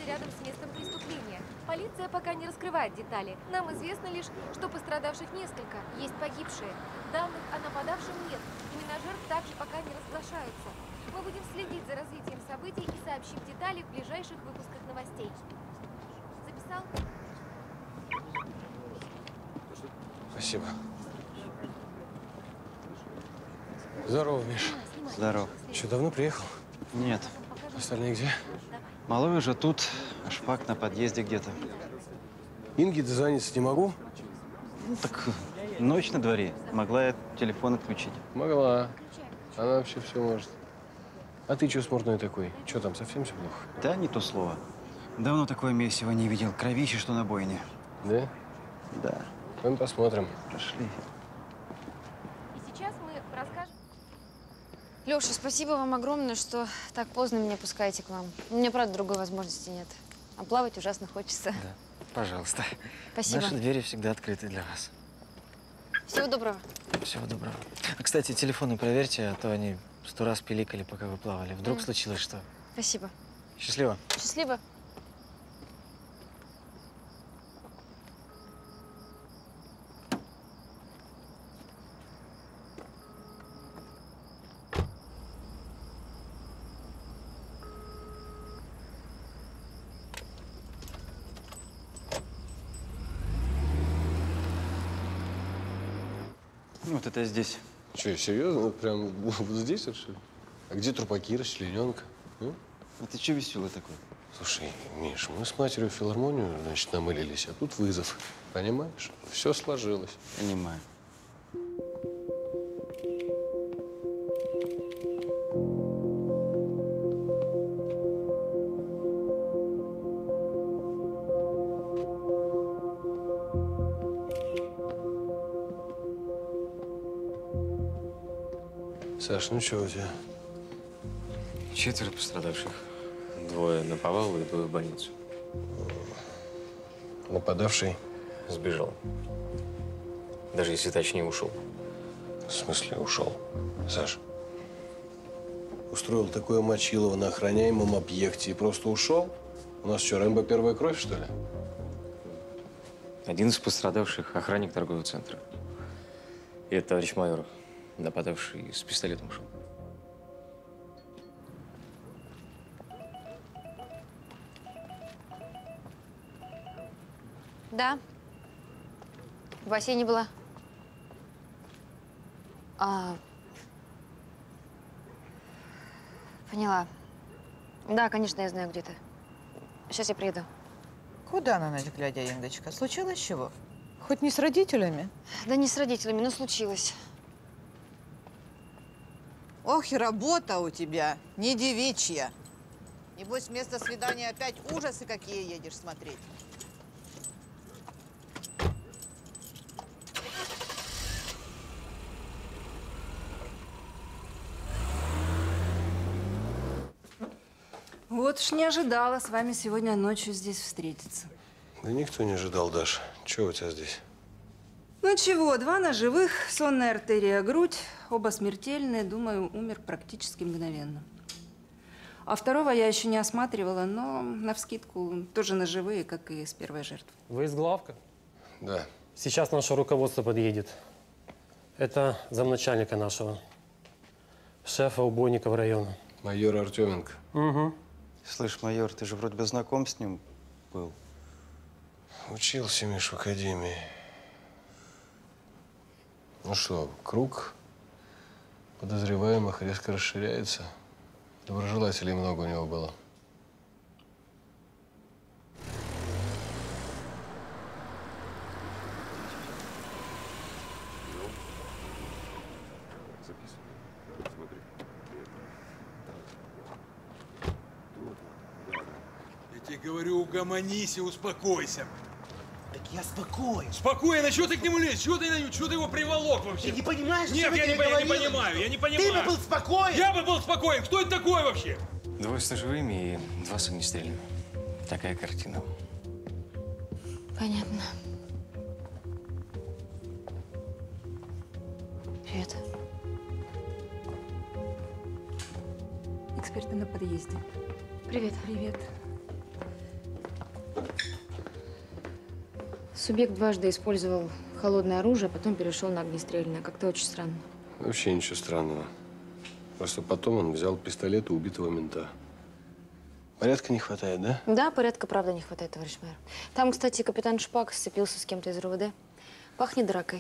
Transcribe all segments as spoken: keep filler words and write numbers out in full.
находится рядом с местом преступления. Полиция пока не раскрывает детали. Нам известно лишь, что пострадавших несколько, есть погибшие. Данных о нападавшем нет. Имена жертв также пока не разглашаются. Мы будем следить за развитием событий и сообщим детали в ближайших выпусках новостей. Записал? Спасибо. Здорово, Миш. Здорово. Что, давно приехал? Нет. Остальные где? Малой уже тут, а Шпак на подъезде где-то. Инге дозвониться не могу? Ну, так ночь на дворе. Могла я телефон отключить. Могла. Она вообще все может. А ты что смурной такой? Что там, совсем все плохо? Да, не то слово. Давно такое месиво не видел. Кровище, что на бойне. Да? Да. Мы посмотрим. Пошли. И сейчас мы расскажем. Леша, спасибо вам огромное, что так поздно меня пускаете к вам. У меня, правда, другой возможности нет. А плавать ужасно хочется. Да, пожалуйста. Спасибо. Наши двери всегда открыты для вас. Всего доброго. Всего доброго. А, кстати, телефоны проверьте, а то они сто раз пиликали, пока вы плавали. Вдруг Mm. случилось что? Спасибо. Счастливо. Счастливо. Вот это здесь. Че, серьезно? Прям вот здесь, вот, что ли? А где трупаки, расчлененка? Ну? А ты че веселый такой? Слушай, Миш, мы с матерью в филармонию, значит, намылились, а тут вызов. Понимаешь? Все сложилось. Понимаю. Саш, ну что у тебя? Четверо пострадавших. Двое на повал и двое в больницу. Нападавший? Сбежал. Даже если точнее, ушел. В смысле ушел? Саш, устроил такое мочилово на охраняемом объекте и просто ушел? У нас что, Рэмбо первая кровь, что ли? Один из пострадавших – охранник торгового центра. И это товарищ майор, нападавший с пистолетом ушел. Да. В бассейне была. А... Поняла. Да, конечно, я знаю, где ты. Сейчас я приеду. Куда на ночь глядя, Индочка? Случилось чего? Хоть не с родителями? Да не с родителями, но случилось. Ох, и работа у тебя, не девичья. Небось, вместо свидания опять ужасы какие едешь смотреть. Вот уж не ожидала с вами сегодня ночью здесь встретиться. Да никто не ожидал, Даш. Чего у тебя здесь? Ну чего, два ножевых, сонная артерия, грудь, оба смертельные, думаю, умер практически мгновенно. А второго я еще не осматривала, но навскидку тоже ножевые, как и с первой жертвой. Вы из главка? Да. Сейчас наше руководство подъедет. Это замначальника нашего, шефа убойников района. Майор Артеменко. Угу. Слышь, майор, ты же вроде бы знаком с ним был. Учился, Миш, в академии. Ну что, круг подозреваемых резко расширяется. Доброжелателей много у него было. Я тебе говорю, угомонись и успокойся. Так я спокоен. Спокойно, чего ты к нему лезешь? Чего ты, чего ты его приволок вообще? Ты не понимаешь, Нет, что я, я не, тебе я не говорил? понимаю, я не понимаю. Ты бы был спокоен. Я бы был спокоен. Кто это такой вообще? Двое с ножевыми и два с огнестрельными. Такая картина. Понятно. Привет. Эксперты на подъезде. Привет. Привет. Субъект дважды использовал холодное оружие, а потом перешел на огнестрельное. Как-то очень странно. Вообще ничего странного. Просто потом он взял пистолет у убитого мента. Порядка не хватает, да? Да, порядка, правда, не хватает, товарищ майор. Там, кстати, капитан Шпак сцепился с кем-то из РУВД. Пахнет дракой.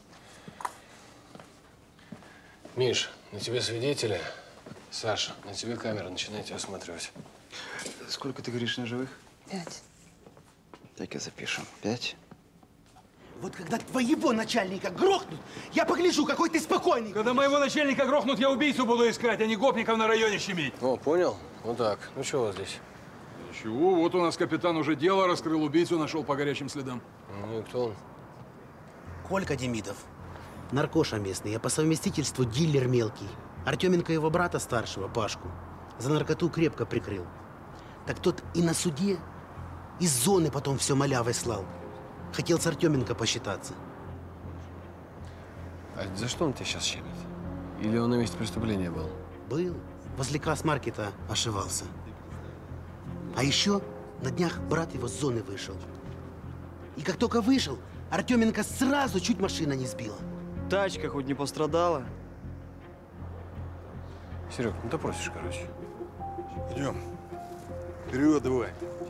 Миш, на тебе свидетели. Саша, на тебе камера. Начинайте осматривать. Сколько ты говоришь на живых? Пять. Так и запишем. Пять. Вот когда твоего начальника грохнут, я погляжу, какой ты спокойный. Когда моего начальника грохнут, я убийцу буду искать, а не гопников на районе щемить. О, понял? Вот так. Ну, что у вас здесь? Ничего, вот у нас капитан уже дело раскрыл, убийцу нашел по горячим следам. Ну и кто он? Колька Демидов. Наркоша местный, а по совместительству дилер мелкий. Артеменко его брата старшего, Пашку, за наркоту крепко прикрыл. Так тот и на суде из зоны потом все малявой слал. Хотел с Артеменко посчитаться. А за что он тебя сейчас щемит? Или он на месте преступления был? Был. Возле касс-маркета ошивался. А еще на днях брат его с зоны вышел. И как только вышел, Артеменко сразу чуть машина не сбила. Тачка хоть не пострадала? Серег, ну допросишь, короче. Идем. Вперед, давай.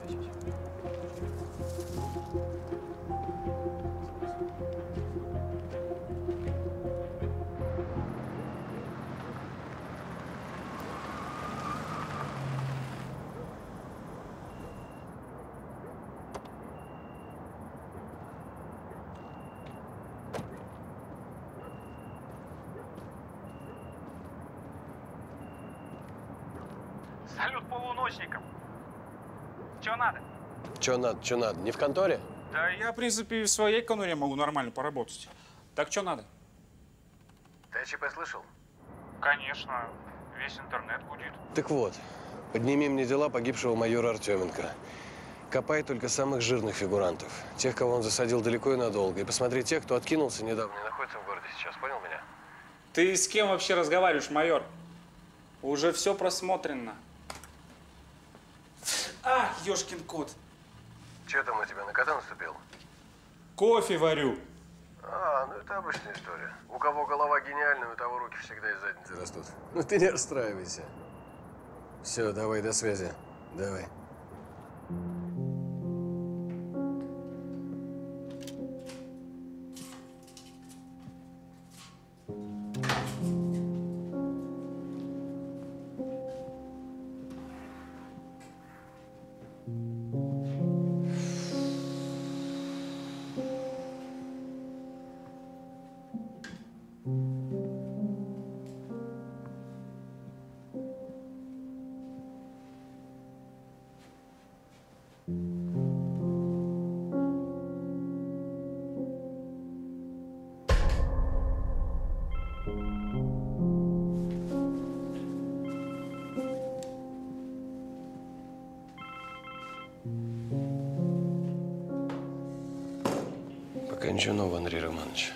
Салют полуночникам. Чего надо? Че надо, че надо? Не в конторе? Да я, в принципе, в своей конуре могу нормально поработать. Так что надо? Ты о ЧП слышал? Конечно. Весь интернет гудит. Так вот, подними мне дела погибшего майора Артеменко. Копай только самых жирных фигурантов. Тех, кого он засадил далеко и надолго. И посмотри тех, кто откинулся недавно, не находится в городе сейчас. Понял меня? Ты с кем вообще разговариваешь, майор? Уже все просмотрено. А, ёшкин кот. Че там у тебя, на кота наступил? Кофе варю. А, ну это обычная история. У кого голова гениальная, у того руки всегда из задницы растут. Ну ты не расстраивайся. Все, давай, до связи. Давай. Пока ничего нового, Андрей Романович.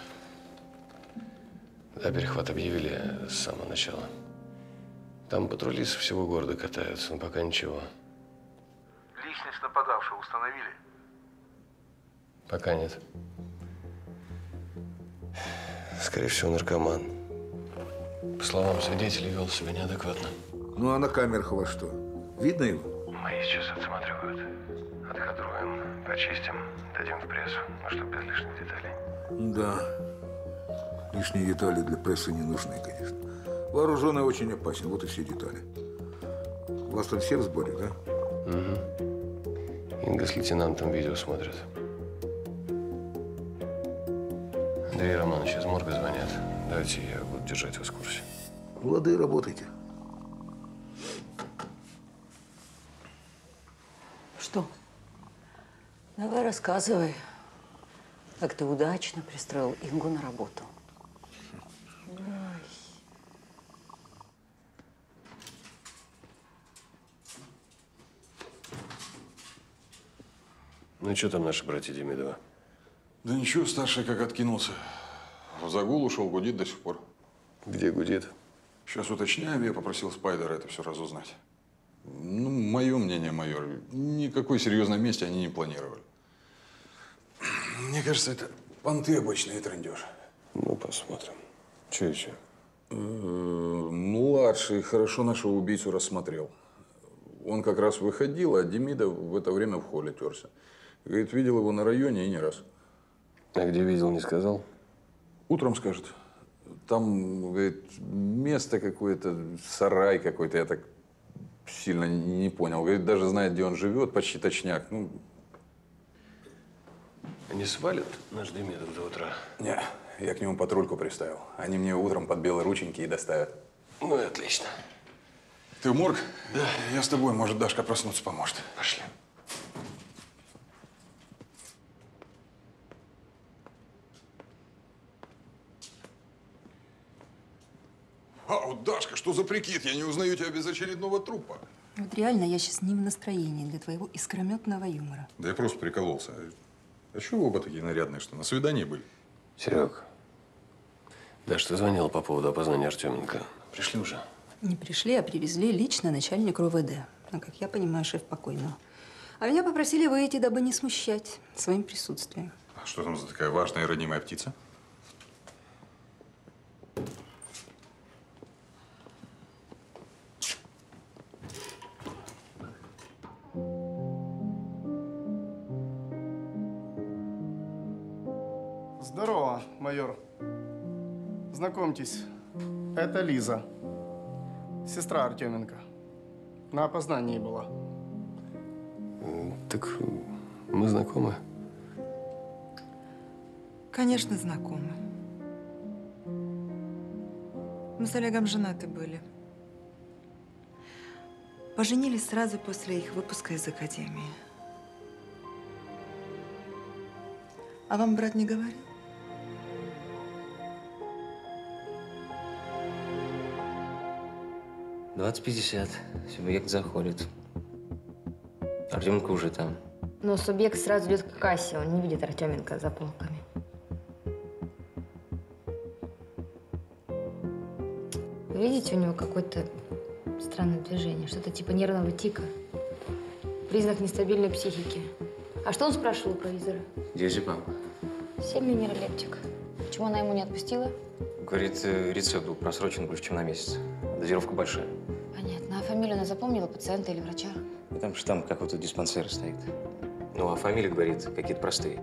Да, перехват объявили с самого начала. Там патрули со всего города катаются, но пока ничего. Личность нападавшего установили? Пока нет. Скорее всего, наркоман. По словам свидетелей, вел себя неадекватно. Ну, а на камерах у вас что? Видно его? Мои сейчас отсматривают. Откадруем, почистим, дадим в прессу. Ну, чтобы без лишних деталей. Да. Лишние детали для прессы не нужны, конечно. Вооруженный очень опасен, вот и все детали. У вас там все в сборе, да? Угу. Инга с лейтенантом видео смотрят. Андрей Романович из морга звонят. Давайте я буду держать вас в курсе. Лады, работайте. Что? Давай рассказывай, как ты удачно пристроил Ингу на работу. Ай. Ну и что там наши братья Демидова? Да ничего, старший как откинулся. В загул ушел, гудит до сих пор. Где гудит? Сейчас уточняем, я попросил Спайдера это все разузнать. Ну, мое мнение, майор, никакой серьезной мести они не планировали. Мне кажется, это понты обычные, трындеж. Ну, посмотрим. Че еще? Младший хорошо нашего убийцу рассмотрел. Он как раз выходил, а Демидов в это время в холле терся. Говорит, видел его на районе и не раз. А где видел, не сказал? Утром скажет. Там, говорит, место какое-то, сарай какой-то, я так сильно не понял. Говорит, даже знает, где он живет, почти точняк. Ну, не свалит наш Демидов до утра? Не, я к нему патрульку приставил. Они мне утром под белые рученьки и доставят. Ну и отлично. Ты в морг? Да. Я с тобой, может, Дашка проснуться поможет. Пошли. А, вот, Дашка, что за прикид? Я не узнаю тебя без очередного трупа. Вот реально я сейчас не в настроении для твоего искрометного юмора. Да я просто прикололся. А чего вы оба такие нарядные, что на свидании были? Серег, да что звонила по поводу опознания Артеменко. Пришли уже? Не пришли, а привезли лично начальник РОВД. Ну, как я понимаю, шеф покойного. А меня попросили выйти, дабы не смущать своим присутствием. А что там за такая важная и ранимая птица? Здорово, майор. Знакомьтесь, это Лиза, сестра Артеменко. На опознании была. Так мы знакомы? Конечно, знакомы. Мы с Олегом женаты были. Поженились сразу после их выпуска из академии. А вам брат не говорил? двадцать пятьдесят. Субъект заходит. Артеменко уже там. Но субъект сразу идет к кассе, он не видит Артеменко за полками. Вы видите, у него какое-то странное движение, что-то типа нервного тика. Признак нестабильной психики. А что он спрашивал у провизора? Диазепам. Сильный нейролептик. Почему она ему не отпустила? Говорит, рецепт был просрочен больше, чем на месяц. Дозировка большая. Понятно. А фамилию она запомнила, пациента или врача? И там штамп какого-то диспансера стоит. Ну, а фамилии, говорит, какие-то простые.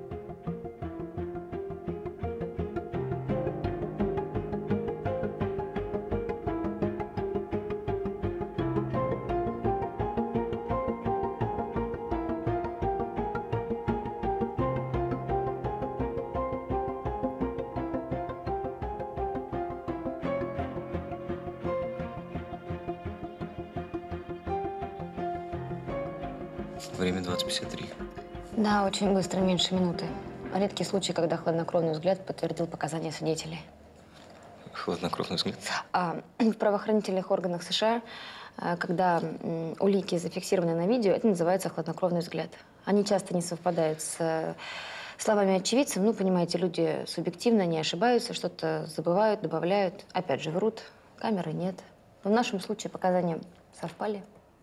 Время двадцать пятьдесят три. Да, очень быстро, меньше минуты. Редкий случай, когда хладнокровный взгляд подтвердил показания свидетелей. Хладнокровный взгляд? А в правоохранительных органах США, когда улики зафиксированы на видео, это называется хладнокровный взгляд. Они часто не совпадают с словами очевидцев. Ну, понимаете, люди субъективно не ошибаются, что-то забывают, добавляют. Опять же, врут. Камеры нет. Но в нашем случае показания совпали.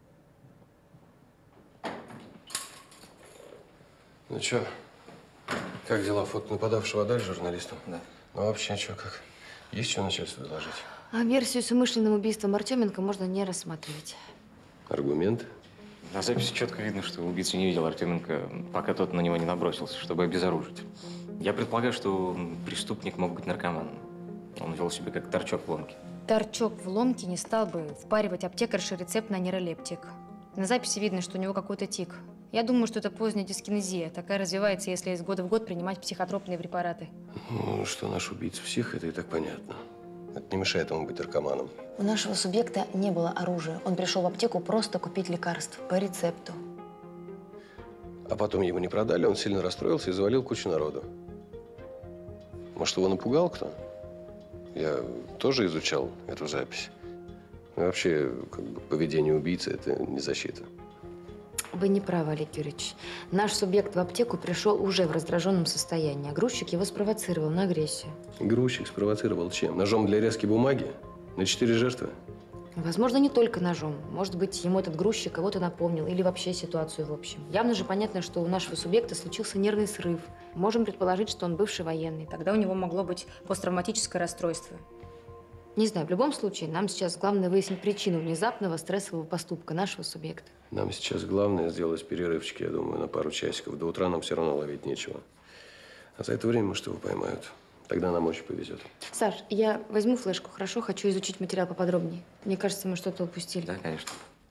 Ну чё, как дела? Фото нападавшего отдали журналисту? Да. Ну вообще, чё, как? Есть что начальству изложить? А версию с умышленным убийством Артеменко можно не рассматривать. Аргументы? На записи четко видно, что убийца не видел Артеменко, пока тот на него не набросился, чтобы обезоружить. Я предполагаю, что преступник мог быть наркоман. Он вел себя как торчок в ломке. Торчок в ломке не стал бы впаривать аптекарше рецепт на нейролептик. На записи видно, что у него какой-то тик. Я думаю, что это поздняя дискинезия. Такая развивается, если из года в год принимать психотропные препараты. Ну, что наш убийца псих, это и так понятно. Это не мешает ему быть наркоманом. У нашего субъекта не было оружия. Он пришел в аптеку просто купить лекарств по рецепту. А потом ему не продали, он сильно расстроился и завалил кучу народу. Может, его напугал кто? Я тоже изучал эту запись. И вообще, как бы, поведение убийцы – это не защита. Вы не правы, Олег Юрьевич. Наш субъект в аптеку пришел уже в раздраженном состоянии, а грузчик его спровоцировал на агрессию. Грузчик спровоцировал чем? Ножом для резки бумаги? На четыре жертвы? Возможно, не только ножом. Может быть, ему этот грузчик кого-то напомнил или вообще ситуацию в общем. Явно же понятно, что у нашего субъекта случился нервный срыв. Можем предположить, что он бывший военный. Тогда у него могло быть посттравматическое расстройство. Не знаю, в любом случае, нам сейчас главное выяснить причину внезапного стрессового поступка нашего субъекта. Нам сейчас главное сделать перерывчики, я думаю, на пару часиков. До утра нам все равно ловить нечего. А за это время, может, его поймают. Тогда нам очень повезет. Саш, я возьму флешку, хорошо? Хочу изучить материал поподробнее. Мне кажется, мы что-то упустили. Да, конечно.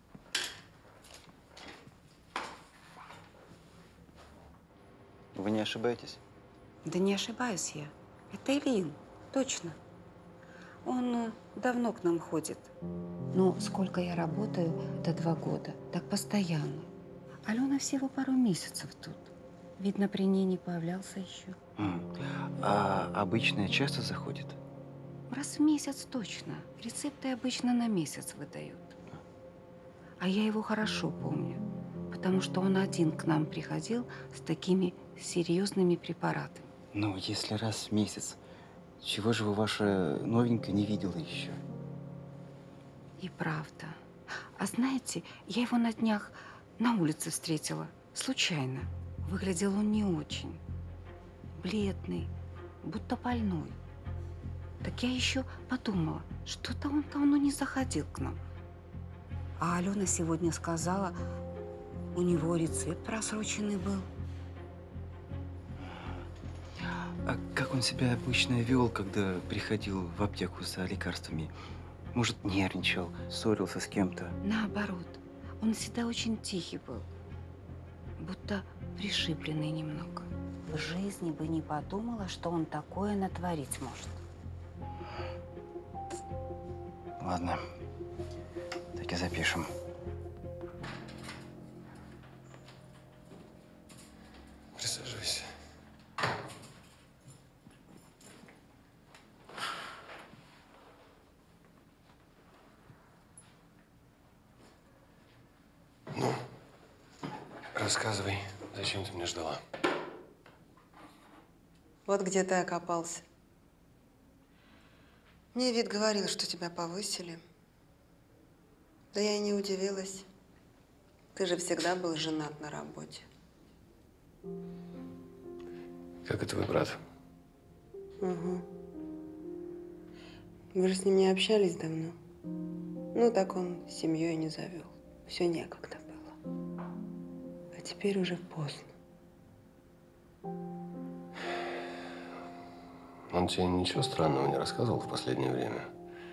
Вы не ошибаетесь? Да не ошибаюсь я. Это Ильин, точно. Он э, давно к нам ходит. Но сколько я работаю, это два года. Так постоянно. Алена всего пару месяцев тут. Видно, при ней не появлялся еще. М. А обычная часто заходит? Раз в месяц точно. Рецепты обычно на месяц выдают. А я его хорошо помню, потому что он один к нам приходил с такими серьезными препаратами. Ну, если раз в месяц, чего же вы ваша новенькая не видела еще? И правда. А знаете, я его на днях на улице встретила. Случайно. Выглядел он не очень. Бледный, будто больной. Так я еще подумала, что-то он давно не заходил к нам. А Алена сегодня сказала, у него рецепт просроченный был. А как он себя обычно вел, когда приходил в аптеку за лекарствами? Может, нервничал, ссорился с кем-то? Наоборот, он всегда очень тихий был. Будто пришибленный немного. В жизни бы не подумала, что он такое натворить может. Ладно, так и запишем. Присаживайся. Ну, рассказывай, зачем ты меня ждала? Вот где ты окопался. Мне вид говорил, что тебя повысили. Да я и не удивилась. Ты же всегда был женат на работе. Как и твой брат? Угу. Вы же с ним не общались давно. Ну, так он семьей не завел. Все некогда было. А теперь уже поздно. Он тебе ничего странного не рассказывал в последнее время?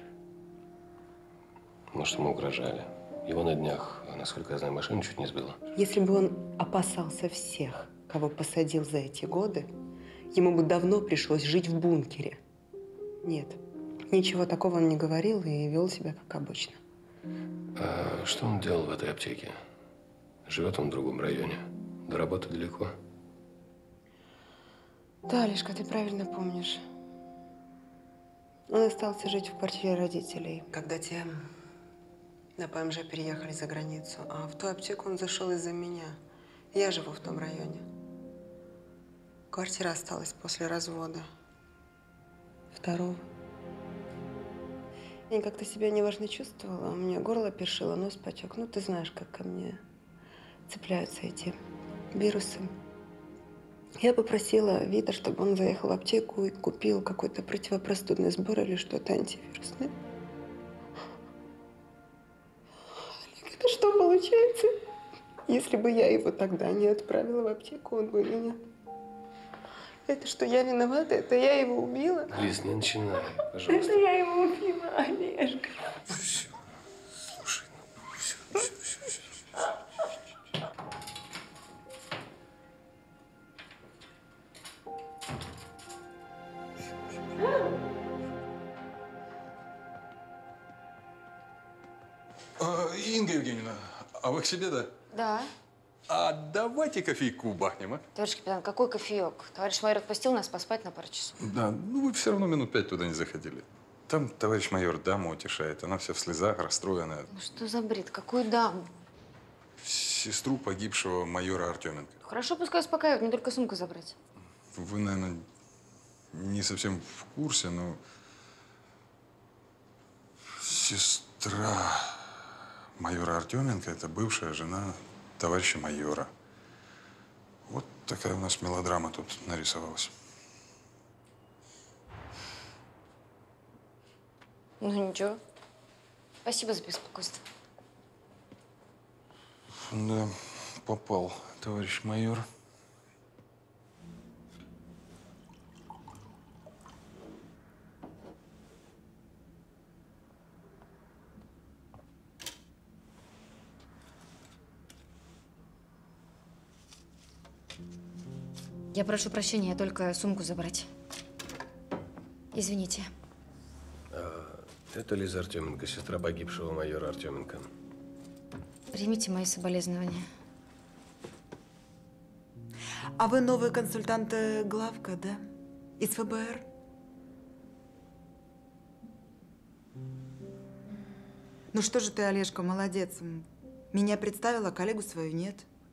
Может, ему угрожали? Его на днях, насколько я знаю, машину чуть не сбила. Если бы он опасался всех, кого посадил за эти годы, ему бы давно пришлось жить в бункере. Нет, ничего такого он не говорил и вел себя как обычно. А что он делал в этой аптеке? Живет он в другом районе. До работы далеко. Да, Лешка, ты правильно помнишь. Он остался жить в квартире родителей, когда те на ПМЖ переехали за границу. А в ту аптеку он зашел из-за меня. Я живу в том районе. Квартира осталась после развода. Второго. Я как-то себя неважно чувствовала. У меня горло першило, нос потек. Ну, ты знаешь, как ко мне цепляются эти вирусы. Я попросила Вита, чтобы он заехал в аптеку и купил какой-то противопростудный сбор или что-то антивирусное. Олег, это что получается? Если бы я его тогда не отправила в аптеку, он бы меня... Это что, я виновата? Это я его убила? Лиз, не начинай, пожалуйста. Это я его убила, Олежка. Все, слушай, ну, все, все, все, все. А, Инга Евгеньевна, а вы к себе, да? Да. А давайте кофейку бахнем, а? Товарищ капитан, какой кофеек? Товарищ майор отпустил нас поспать на пару часов. Да, ну вы все равно минут пять туда не заходили. Там товарищ майор даму утешает. Она вся в слезах, расстроенная. Ну что за бред? Какую даму? Сестру погибшего майора Артеменко. Хорошо, пускай успокаивают, мне только сумку забрать. Вы, наверное, не совсем в курсе, но сестру Сестра майора Артеменко – это бывшая жена товарища майора. Вот такая у нас мелодрама тут нарисовалась. Ну ничего. Спасибо за беспокойство. Да, попал товарищ майор. Я прошу прощения, только сумку забрать. Извините. А, это Лиза Артеменко, сестра погибшего майора Артеменко. Примите мои соболезнования. А вы новый консультант главка, да? Из ФБР? Ну что же ты, Олежка, молодец. Меня представила, коллегу свою нет.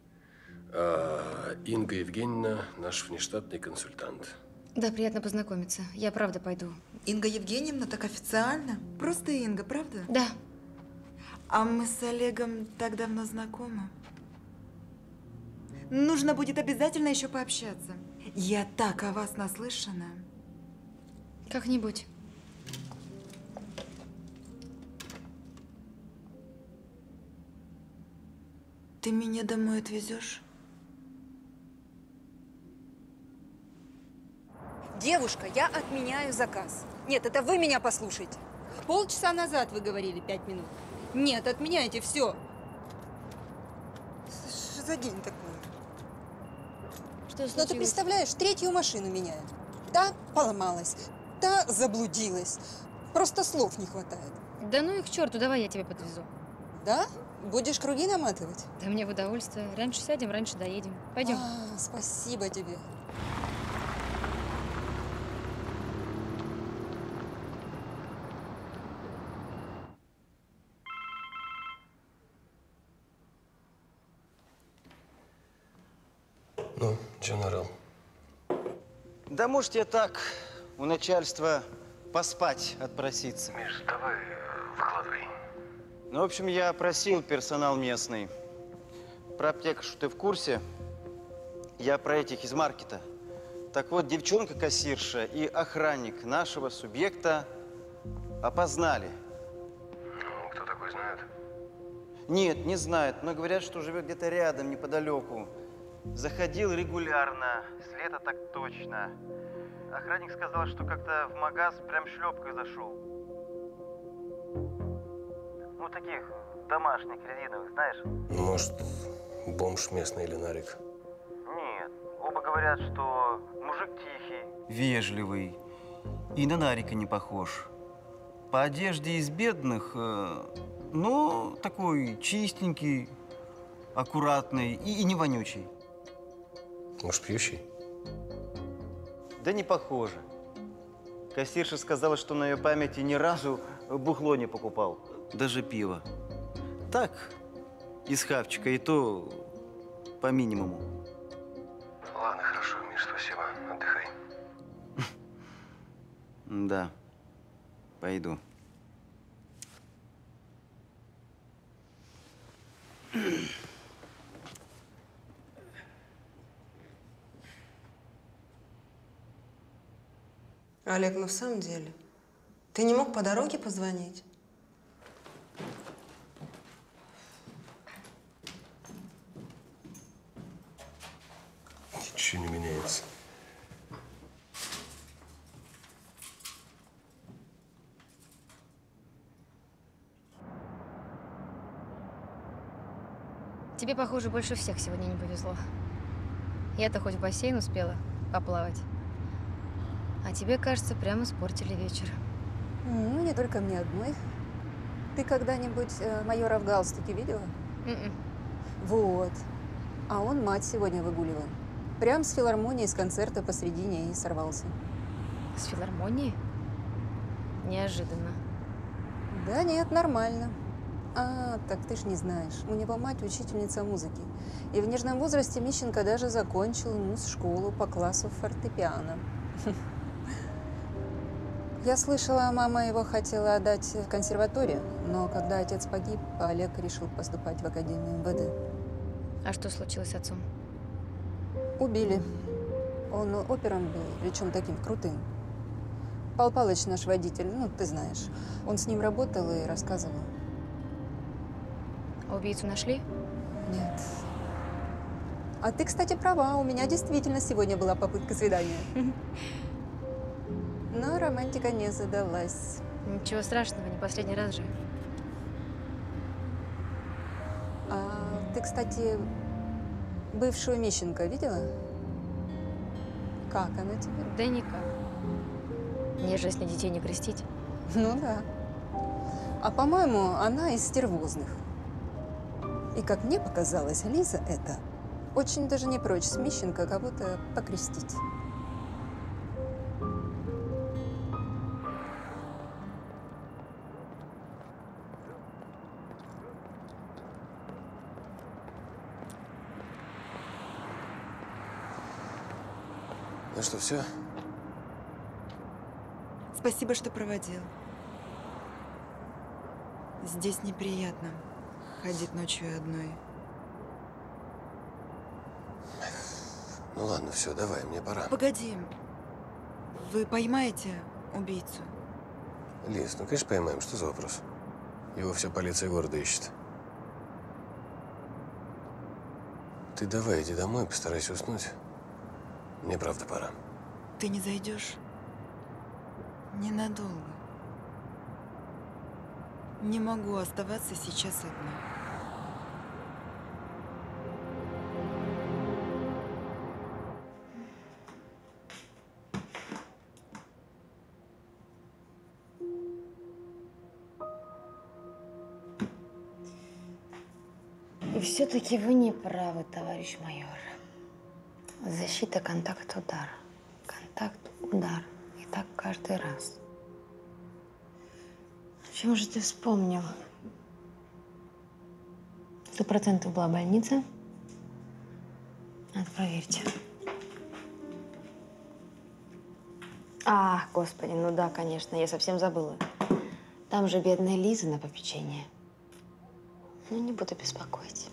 А, Инга Евгеньевна, наш внештатный консультант. Да, приятно познакомиться. Я правда пойду. Инга Евгеньевна, так официально? Просто Инга, правда? Да. А мы с Олегом так давно знакомы. Нужно будет обязательно еще пообщаться. Я так о вас наслышана. Как-нибудь. Ты меня домой отвезешь? Девушка, я отменяю заказ. Нет, это вы меня послушайте. Полчаса назад вы говорили пять минут. Нет, отменяйте все. Что за день такой? Что случилось? Ну ты представляешь, третью машину меняют. Та поломалась, та заблудилась. Просто слов не хватает. Да ну и к черту, давай я тебя подвезу. Да? Будешь круги наматывать? Да мне в удовольствие. Раньше сядем, раньше доедем. Пойдем. А, спасибо тебе. Ну, че нарыл? Да может я так у начальства поспать отпроситься. Миш, давай выкладывай. Ну, в общем, я опросил персонал местный. Про аптекаршу ты в курсе? Я про этих из маркета. Так вот, девчонка-кассирша и охранник нашего субъекта опознали. Ну, кто такой знает? Нет, не знает, но говорят, что живет где-то рядом, неподалеку. Заходил регулярно, с лета так точно. Охранник сказал, что как-то в магаз прям шлепкой зашел. Ну, таких домашних, резиновых, знаешь? Может, бомж местный или нарик? Нет, оба говорят, что мужик тихий, вежливый и на нарика не похож. По одежде из бедных, э, ну, такой чистенький, аккуратный и, и не вонючий. Может, пьющий? Да не похоже. Кассирша сказала, что на ее памяти ни разу бухло не покупал. Даже пиво. Так, из хавчика, и то по минимуму. Ладно, хорошо, Миш, спасибо. Отдыхай. Да, пойду. Олег, ну в самом деле, ты не мог по дороге позвонить? Ничего не меняется. Тебе, похоже, больше всех сегодня не повезло. Я-то хоть в бассейн успела поплавать. А тебе, кажется, прямо испортили вечер. Ну, не только мне одной. Ты когда-нибудь э, майора в галстуке видела? Mm-mm. Вот. А он мать сегодня выгуливал. Прям с филармонии, с концерта посредине и сорвался. С филармонии? Неожиданно. Да нет, нормально. А, так ты ж не знаешь. У него мать учительница музыки. И в нежном возрасте Мищенко даже закончил муз-школу по классу фортепиано. Я слышала, мама его хотела отдать в консерваторию, но когда отец погиб, Олег решил поступать в Академию эм вэ дэ. А что случилось с отцом? Убили. Он опером был, причем таким крутым. Пал Палыч, наш водитель, ну, ты знаешь. Он с ним работал и рассказывал. А убийцу нашли? Нет. А ты, кстати, права. У меня действительно сегодня была попытка свидания. Но романтика не задалась. Ничего страшного, не последний раз же. А ты, кстати, бывшую Мищенко видела? Как она тебе? Да никак. Нежность на детей не крестить. Ну да. А по-моему, она из стервозных. И как мне показалось, Лиза это очень даже не прочь с Мищенко кого-то покрестить. Ну что, все? Спасибо, что проводил. Здесь неприятно ходить ночью одной. Ну ладно, все, давай, мне пора. Погоди. Вы поймаете убийцу? Лиз, ну конечно поймаем, что за вопрос? Его вся полиция города ищет. Ты давай, иди домой, постарайся уснуть. Мне правда пора. Ты не зайдешь? Ненадолго. Не могу оставаться сейчас одна. И все-таки вы не правы, товарищ майор. Защита, контакт, удар. Контакт, удар. И так каждый раз. О чем же ты вспомнил? Сто процентов была больница. Надо проверить. А, господи, ну да, конечно, я совсем забыла. Там же бедная Лиза на попечение. Ну, не буду беспокоить.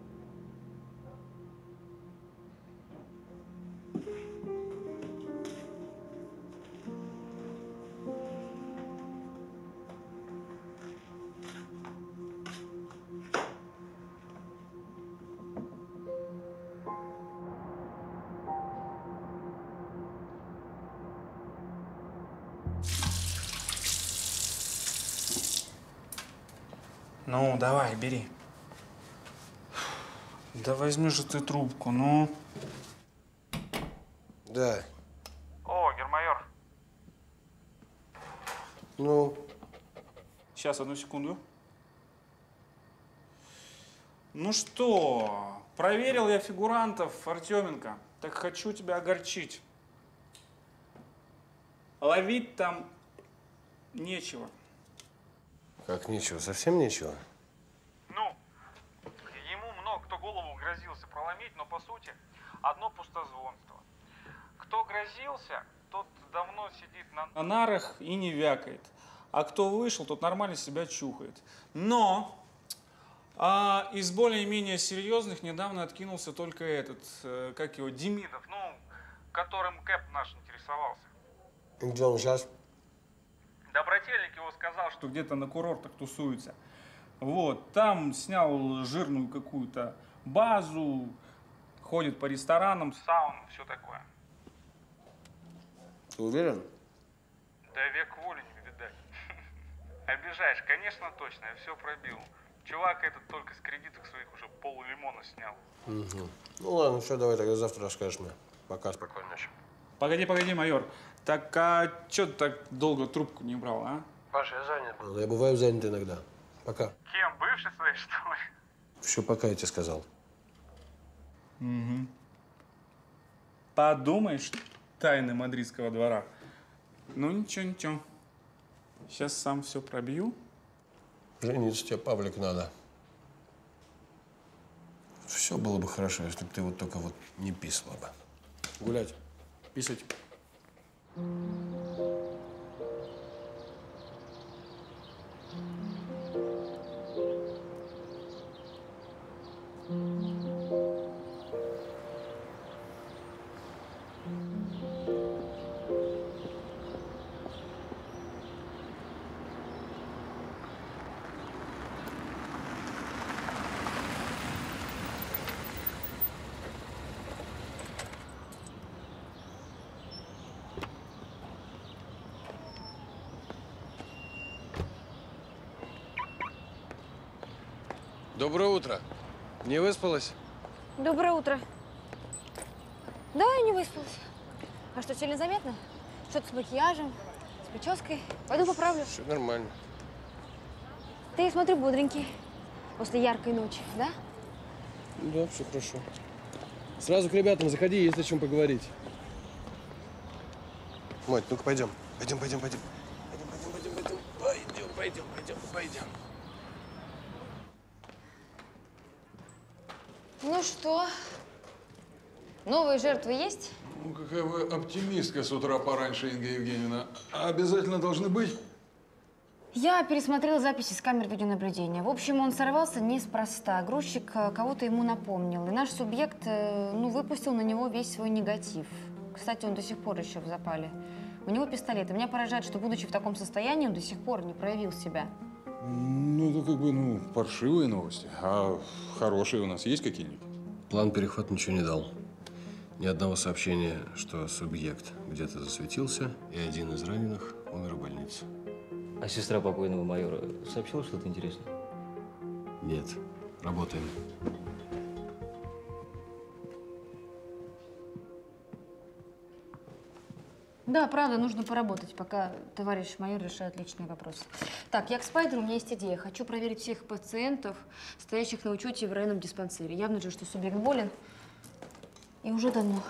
Ну, давай, бери. Да возьми же ты трубку, ну. Да. О, гермайор. Ну? Сейчас, одну секунду. Ну что, проверил я фигурантов, Артеменко. Так хочу тебя огорчить. Ловить там нечего. Как нечего? Совсем нечего? Ну, ему много кто голову грозился проломить, но по сути одно пустозвонство. Кто грозился, тот давно сидит на нарах и не вякает. А кто вышел, тот нормально себя чухает. Но а, из более-менее серьезных недавно откинулся только этот, э, как его, Демидов, ну, которым Кэп наш интересовался. И где он сейчас? Да, брательник его сказал, что где-то на курортах тусуется. Вот, там снял жирную какую-то базу, ходит по ресторанам, саунам, все такое. Ты уверен? Да век воли не видать. Обижаешь, конечно, точно, я все пробил. Чувак этот только с кредиток своих уже пол лимона снял. Угу. Ну ладно, все, давай тогда завтра расскажешь мне. Пока, спокойной ночи. Погоди, погоди, майор. Так, а что ты так долго трубку не брал, а? Паша, я занят был. Я бываю занят иногда. Пока. Кем? Бывший своей, что ли? Все, пока, я тебе сказал. Угу. Подумаешь, тайны мадридского двора. Ну, ничего, ничего. Сейчас сам все пробью. Жениться тебе, Павлик, надо. Все было бы хорошо, если бы ты вот только вот не писала бы. Гулять. Писать. Доброе утро. Не выспалась? Доброе утро. Да, я не выспалась. А что, сильно заметно? Что-то с макияжем, с прической. Пойду поправлю. Все нормально. Ты, я смотрю, бодренький. После яркой ночи, да? Да, все хорошо. Сразу к ребятам заходи, есть о чем поговорить. Мать, ну-ка пойдем. Пойдем, пойдем, пойдем. Пойдем, пойдем, пойдем, пойдем. Пойдем, пойдем, пойдем, пойдем. Ну что, новые жертвы есть? Ну, какая вы оптимистка с утра пораньше, Инга Евгеньевна. А обязательно должны быть? Я пересмотрела записи с камер видеонаблюдения. В общем, он сорвался неспроста. Грузчик кого-то ему напомнил. И наш субъект, ну, выпустил на него весь свой негатив. Кстати, он до сих пор еще в запале. У него пистолет. И меня поражает, что, будучи в таком состоянии, он до сих пор не проявил себя. Ну, это как бы, ну, паршивые новости. А хорошие у нас есть какие-нибудь? План перехвата ничего не дал. Ни одного сообщения, что субъект где-то засветился, и один из раненых умер в больнице. А сестра покойного майора сообщила что-то интересное? Нет. Работаем. Да, правда, нужно поработать, пока товарищ майор решает личные вопросы. Так, я к Спайдеру, у меня есть идея. Хочу проверить всех пациентов, стоящих на учете в районном диспансере. Явно же, что субъект болен. И уже давно.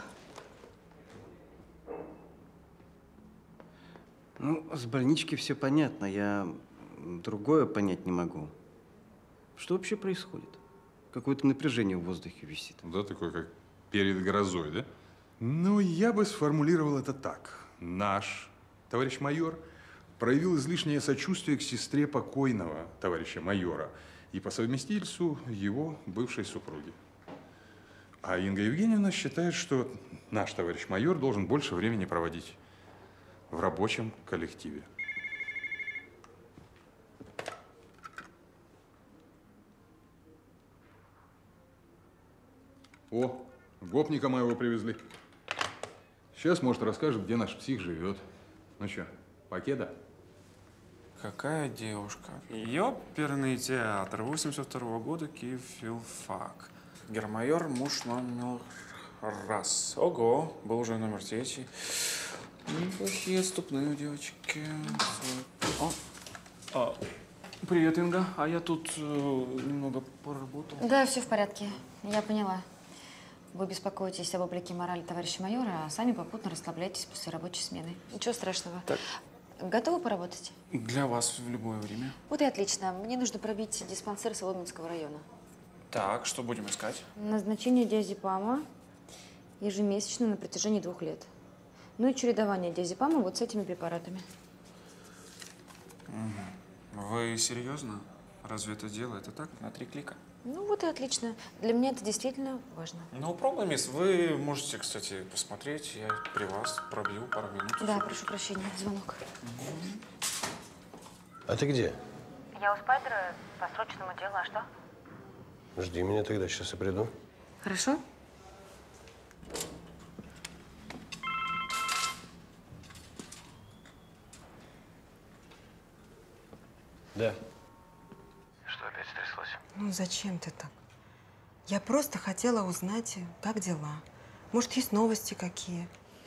Ну, с больнички все понятно. Я другое понять не могу. Что вообще происходит? Какое-то напряжение в воздухе висит. Да, такое, как перед грозой, да? Ну, я бы сформулировал это так. Наш товарищ майор проявил излишнее сочувствие к сестре покойного товарища майора и по совместительству его бывшей супруги. А Инга Евгеньевна считает, что наш товарищ майор должен больше времени проводить в рабочем коллективе. О, гопника моего привезли. Сейчас, может, расскажет, где наш псих живет. Ну что, покеда? Какая девушка? Ёперный театр. восемьдесят второго года, Киев, филфак. Гермайор, муж номер раз. Ого, был уже номер третий. Неплохие отступные у девочки. О, а, привет, Инга. А я тут э, немного поработал. Да, все в порядке. Я поняла. Вы беспокоитесь об облике морали товарища майора, а сами попутно расслабляетесь после рабочей смены. Ничего страшного. Так. Готовы поработать? Для вас в любое время. Вот и отлично. Мне нужно пробить диспансер Соломенского района. Так, что будем искать? Назначение диазепама ежемесячно на протяжении двух лет. Ну и чередование диазепама вот с этими препаратами. Угу. Вы серьезно? Разве это дело? Это так, на три клика? Ну вот и отлично. Для меня это действительно важно. No problem, мисс. Вы можете, кстати, посмотреть. Я при вас пробью пару минут. Да, прошу прощения, звонок. А ты где? Я у Спайдера по срочному делу, а что? Жди меня тогда, сейчас я приду. Хорошо. Да. Что опять стряслось? Ну, зачем ты так? Я просто хотела узнать, как дела. Может, есть новости какие?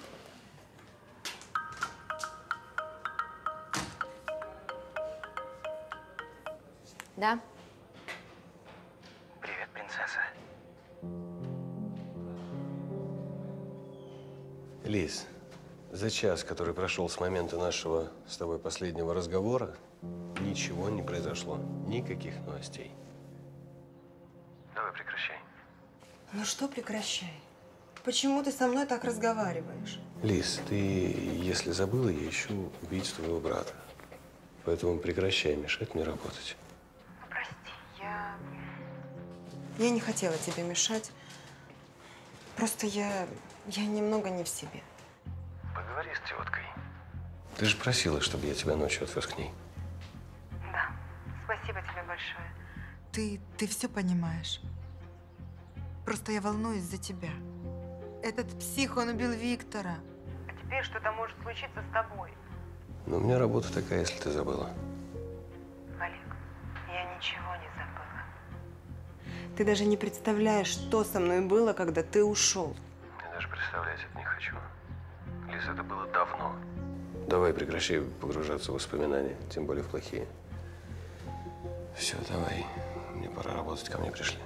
Да. Привет, принцесса. Лиз, за час, который прошел с момента нашего с тобой последнего разговора, ничего не произошло. Никаких новостей. Давай прекращай. Ну что прекращай? Почему ты со мной так разговариваешь? Лиз, ты, если забыла, я ищу убийцу твоего брата. Поэтому прекращай мешать мне работать. Прости, я… Я не хотела тебе мешать. Просто я… я немного не в себе. Поговори с теткой. Ты же просила, чтобы я тебя ночью отвез к ней. Да, спасибо тебе большое. Ты… ты все понимаешь. Просто я волнуюсь за тебя. Этот псих, он убил Виктора. А теперь что-то может случиться с тобой. Но у меня работа такая, если ты забыла. Олег, я ничего не забыла. Ты даже не представляешь, что со мной было, когда ты ушел. Я даже представлять это не хочу. Лиз, это было давно. Давай прекращай погружаться в воспоминания, тем более в плохие. Все, давай. Мне пора работать, ко мне пришли.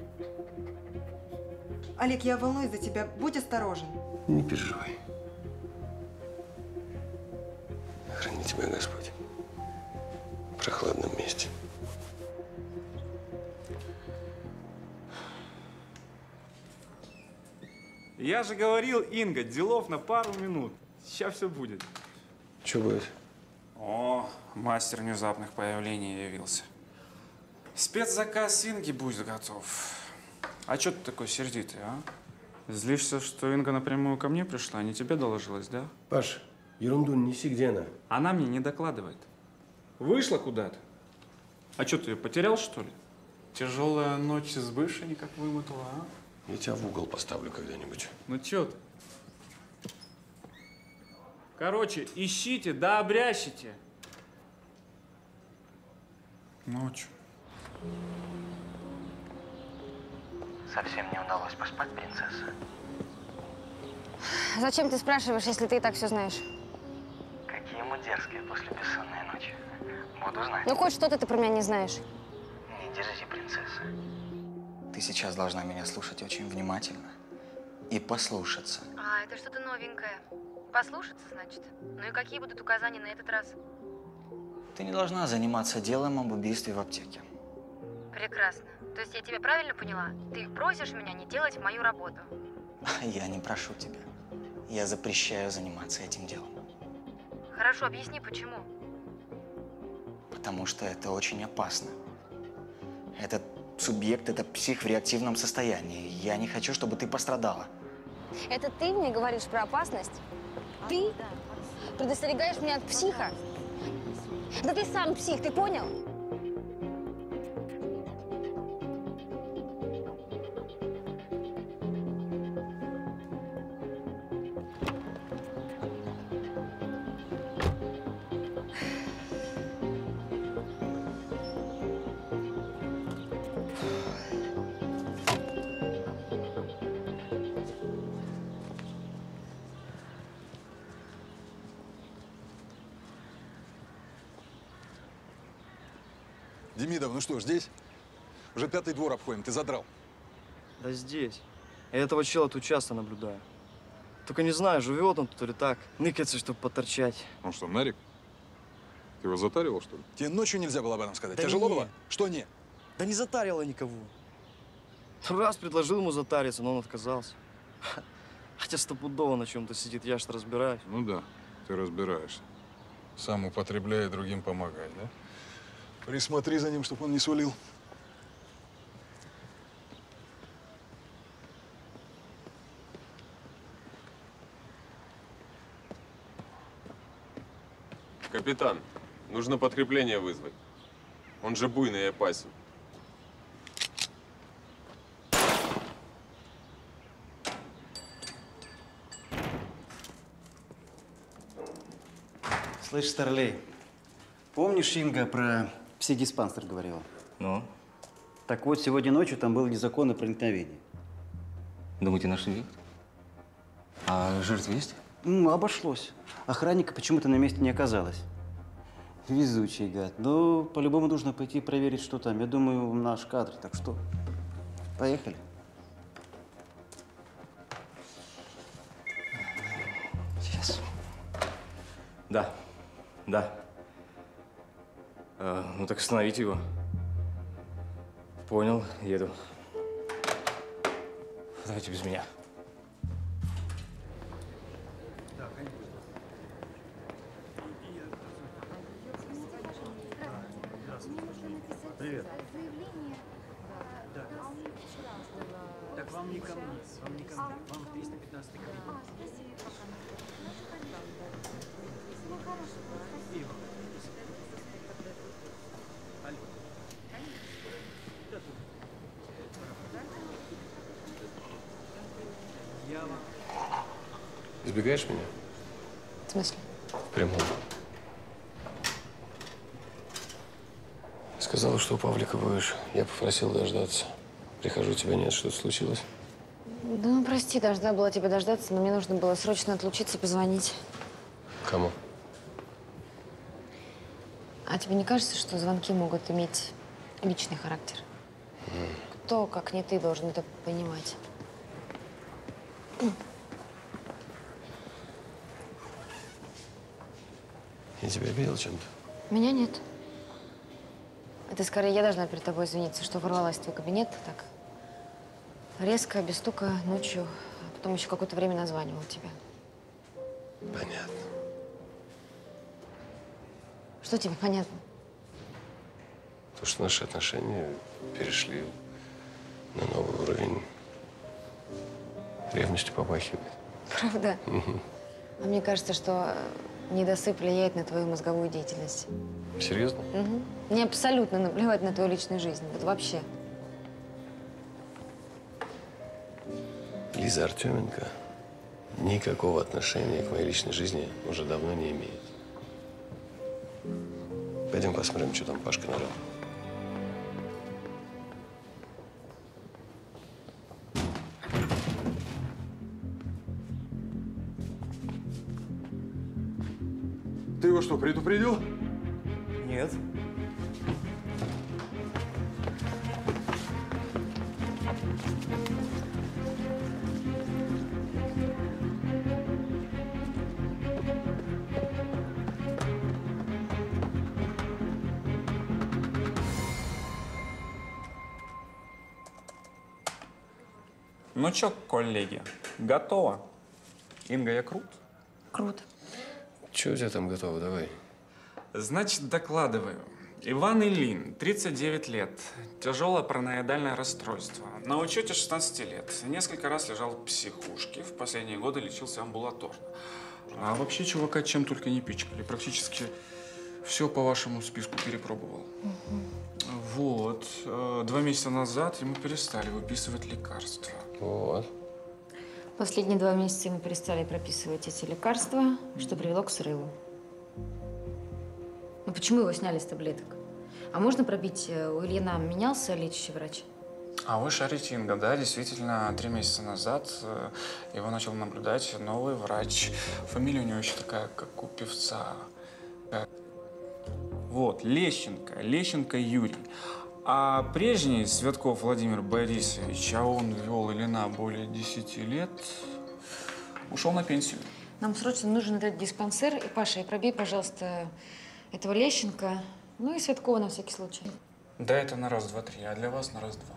Олег, я волнуюсь за тебя. Будь осторожен. Не переживай. Храни тебя Господь в прохладном месте. Я же говорил, Инга, делов на пару минут. Сейчас все будет. Что будет? О, мастер внезапных появлений явился. Спецзаказ Инги будет готов. А что ты такой сердитый, а? Злишься, что Инга напрямую ко мне пришла, а не тебе доложилась, да? Паш, ерунду не неси, где она? Она мне не докладывает. Вышла куда-то. А что, ты ее потерял, что ли? Тяжелая ночь с бывшей никак вымотала, а? Я тебя в угол поставлю когда-нибудь. Ну чё ты? Короче, ищите, да обрящите. Ночью. Совсем не удалось поспать, принцесса? Зачем ты спрашиваешь, если ты и так все знаешь? Какие мы дерзкие после бессонной ночи. Буду знать. Ну, хоть что-то ты про меня не знаешь. Не дерзи, принцесса. Ты сейчас должна меня слушать очень внимательно и послушаться. А, это что-то новенькое. Послушаться, значит? Ну и какие будут указания на этот раз? Ты не должна заниматься делом об убийстве в аптеке. Прекрасно. То есть я тебя правильно поняла? Ты просишь меня не делать мою работу. Я не прошу тебя. Я запрещаю заниматься этим делом. Хорошо, объясни, почему? Потому что это очень опасно. Этот субъект – это псих в реактивном состоянии. Я не хочу, чтобы ты пострадала. Это ты мне говоришь про опасность? Ты предостерегаешь меня от психа? Да ты сам псих, ты понял? Демидов, ну что, здесь? Уже пятый двор обходим, ты задрал. Да здесь. Я этого чела тут часто наблюдаю. Только не знаю, живет он тут или так. Ныкается, чтобы поторчать. Он что, Нарик? Ты его затаривал, что ли? Тебе ночью нельзя было об этом сказать. Да Тяжело не. было? Что не? Да не затарила никого. Раз предложил ему затариться, но он отказался. Хотя стопудово на чем-то сидит, я ж разбираюсь. Ну да, ты разбираешься. Сам употребляй, другим помогай, да? Присмотри за ним, чтобы он не свалил. Капитан, нужно подкрепление вызвать. Он же буйный и опасен. Слышь, Старлей, помнишь, Инга про психдиспансер говорила? Ну? Так вот, сегодня ночью там было незаконное проникновение. Думаете, нашли лифт? А жертвы есть? Ну, обошлось. Охранника почему-то на месте не оказалось. Везучий гад. Но по-любому нужно пойти проверить, что там. Я думаю, наш кадр. Так что, поехали. Сейчас. Да. Да. А, ну так остановите его. Понял, еду. Давайте без меня. Привет. Так вам не ко мне, вам не ко мне, вам в триста пятнадцатый кабинет. Избегаешь меня? В смысле? В прямом. Сказала, что у Павлика будешь. Я попросил дождаться. Прихожу, тебя нет. Что-то случилось? Да ну прости, должна была тебя дождаться, но мне нужно было срочно отлучиться, позвонить. Кому? А тебе не кажется, что звонки могут иметь личный характер? Mm. Кто, как не ты, должен это понимать? Я тебя обидел чем-то? Меня нет. Это скорее я должна перед тобой извиниться, что ворвалась в твой кабинет так резко, без стука, ночью, а потом еще какое-то время названивала тебя. Понятно. Что тебе понятно? То, что наши отношения перешли на новый уровень. Ревностью попахивает. Правда? Угу. А мне кажется, что недосып влияет на твою мозговую деятельность. Серьезно? Угу. Мне абсолютно наплевать на твою личную жизнь. Вот вообще. Лиза Артеменко никакого отношения к моей личной жизни уже давно не имеет. Пойдем посмотрим, что там Пашка нарыл. Ты его что, предупредил? Нет. Ну чё, коллеги, готово. Инга, я крут? Круто. Что у тебя там готово? Давай. Значит, докладываю. Иван Ильин, тридцать девять лет, тяжелое параноидальное расстройство. На учете шестнадцать лет. Несколько раз лежал в психушке. В последние годы лечился амбулаторно. А вообще чувака чем только не пичкали. Практически все по вашему списку перепробовал. Угу. Вот. Два месяца назад ему перестали выписывать лекарства. Вот. Последние два месяца мы перестали прописывать эти лекарства, что привело к срыву. Ну почему его сняли с таблеток? А можно пробить, у Ильина менялся лечащий врач? А вы шарите, Инга, да? Действительно, три месяца назад его начал наблюдать новый врач. Фамилия у него еще такая, как у певца. Вот, Лещенко. Лещенко Юрий. А прежний Святков Владимир Борисович, а он вел Ильина более десяти лет, ушел на пенсию. Нам срочно нужен этот диспансер. И, Паша, и пробей, пожалуйста, этого Лещенко, ну и Святкова на всякий случай. Да, это на раз, два, три, а для вас на раз, два.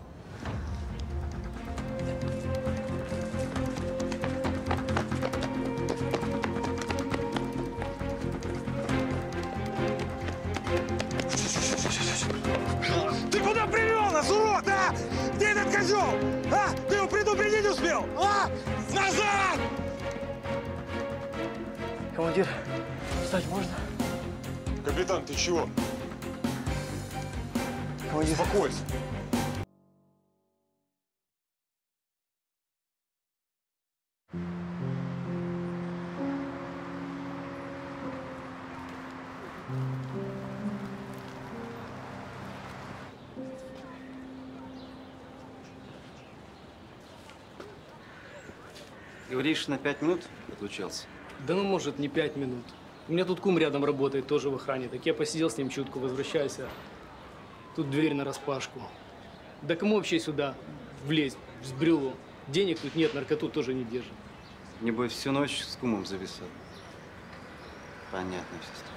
Ты куда привел нас, урод, а? Где этот козел? А? Ты его предупредить успел? А? Назад! Командир, встать можно? Капитан, ты чего? Командир. Успокойся. Говоришь, на пять минут отлучался? Да ну, может, не пять минут. У меня тут кум рядом работает, тоже в охране. Так я посидел с ним чутку, возвращаюсь, а тут дверь нараспашку. Да кому вообще сюда влезть, взбрело? Денег тут нет, наркоту тоже не держит. Небось, всю ночь с кумом зависал. Понятно, сестра.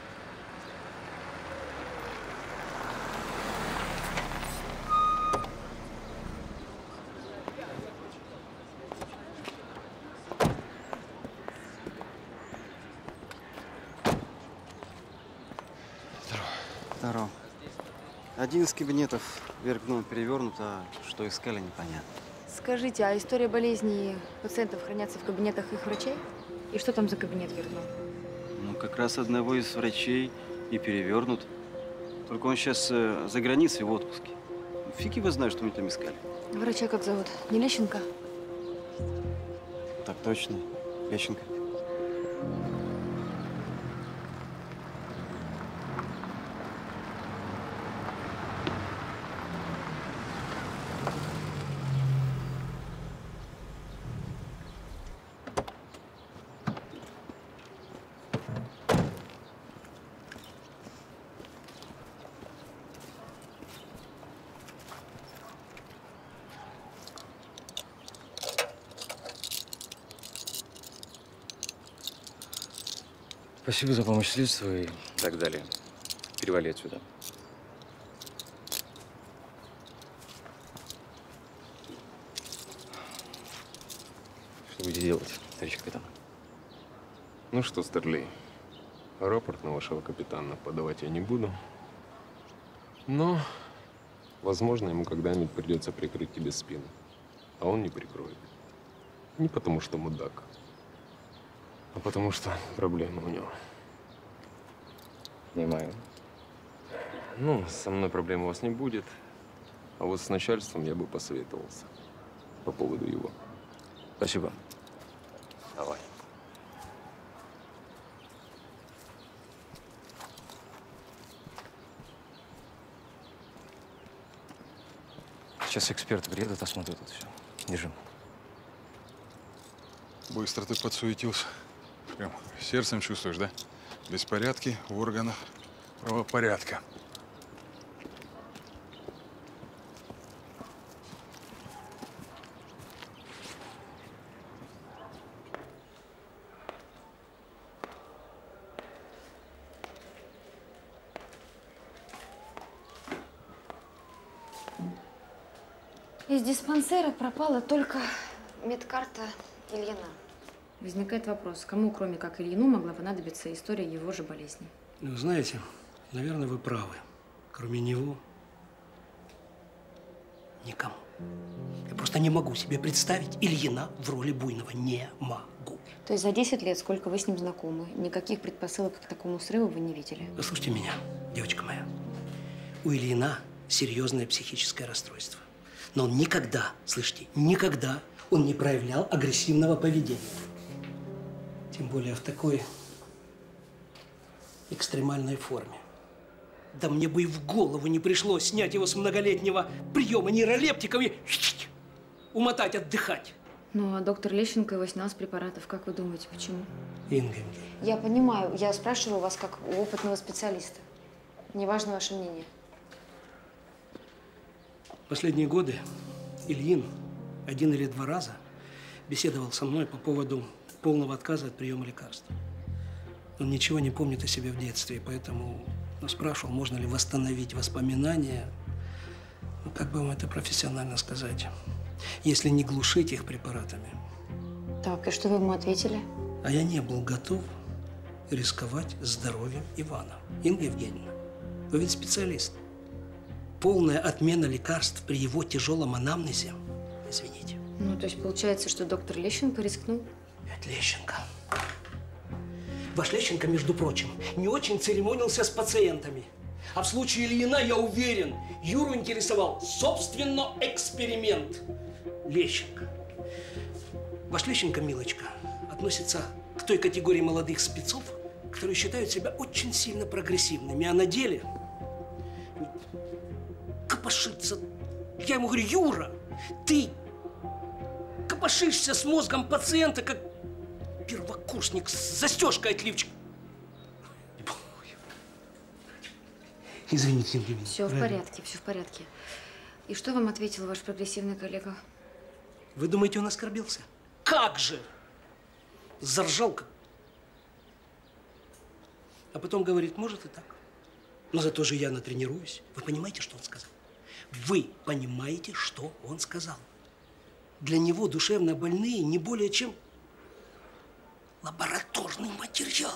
Здорово. Один из кабинетов вверх дном перевернут, а что искали, непонятно. Скажите, а история болезней пациентов хранятся в кабинетах их врачей? И что там за кабинет вверх дном? Ну, как раз одного из врачей и перевернут. Только он сейчас э, за границей в отпуске. Фиг его знает, что мы там искали. Врача как зовут? Не Лещенко? Так точно. Лещенко. Спасибо за помощь следствию и так далее. Перевали отсюда. Что будете делать, товарищ капитан? Ну что, Старлей, рапорт на вашего капитана подавать я не буду. Но, возможно, ему когда-нибудь придется прикрыть тебе спину. А он не прикроет. Не потому что мудак, а потому что проблемы у него. Понимаю. Ну, со мной проблем у вас не будет. А вот с начальством я бы посоветовался по поводу его. Спасибо. Давай. Сейчас эксперты приедут, осмотрят это все. Держим. Быстро ты подсуетился. Прям сердцем чувствуешь, да? Беспорядки в органах правопорядка. Из диспансера пропала только медкарта Ильина. Возникает вопрос, кому, кроме как Ильину, могла понадобиться история его же болезни? Ну, знаете, наверное, вы правы. Кроме него никому. Я просто не могу себе представить Ильина в роли Буйнова. Не могу. То есть за десять лет, сколько вы с ним знакомы, никаких предпосылок к такому срыву вы не видели? Послушайте меня, девочка моя. У Ильина серьезное психическое расстройство. Но он никогда, слышите, никогда он не проявлял агрессивного поведения. Тем более в такой экстремальной форме. Да мне бы и в голову не пришло снять его с многолетнего приема нейролептиков и умотать отдыхать. Ну, а доктор Лещенко его снял с препаратов. Как вы думаете, почему? Инга. Я понимаю. Я спрашиваю вас как у опытного специалиста. Мне важно ваше мнение. Последние годы Ильин один или два раза беседовал со мной по поводу полного отказа от приема лекарств. Он ничего не помнит о себе в детстве, поэтому ну, спрашивал, можно ли восстановить воспоминания, ну, как бы вам это профессионально сказать, если не глушить их препаратами. Так, и что вы ему ответили? А я не был готов рисковать здоровьем Ивана. Инга Евгеньевна, вы ведь специалист. Полная отмена лекарств при его тяжелом анамнезе. Извините. Ну, то есть получается, что доктор Лещенко рискнул? Это Лещенко. Ваш Лещенко, между прочим, не очень церемонился с пациентами. А в случае Ильина, я уверен, Юру интересовал, собственно, эксперимент. Лещенко. Ваш Лещенко, милочка, относится к той категории молодых спецов, которые считают себя очень сильно прогрессивными, а на деле копошится. Я ему говорю, Юра, ты копошишься с мозгом пациента, как первокурсник с застежкой от лифчика. Извините, Евгений. Все в порядке, все в порядке. И что вам ответил ваш прогрессивный коллега? Вы думаете, он оскорбился? Как же! Заржал как. А потом говорит, может и так. Но зато же я натренируюсь. Вы понимаете, что он сказал? Вы понимаете, что он сказал? Для него душевно больные не более чем лабораторный материал.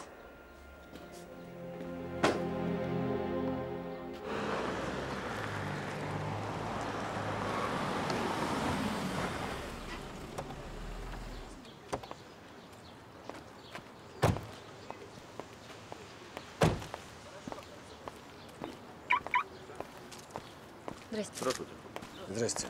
Здрасте. Здравствуйте. Здрасте.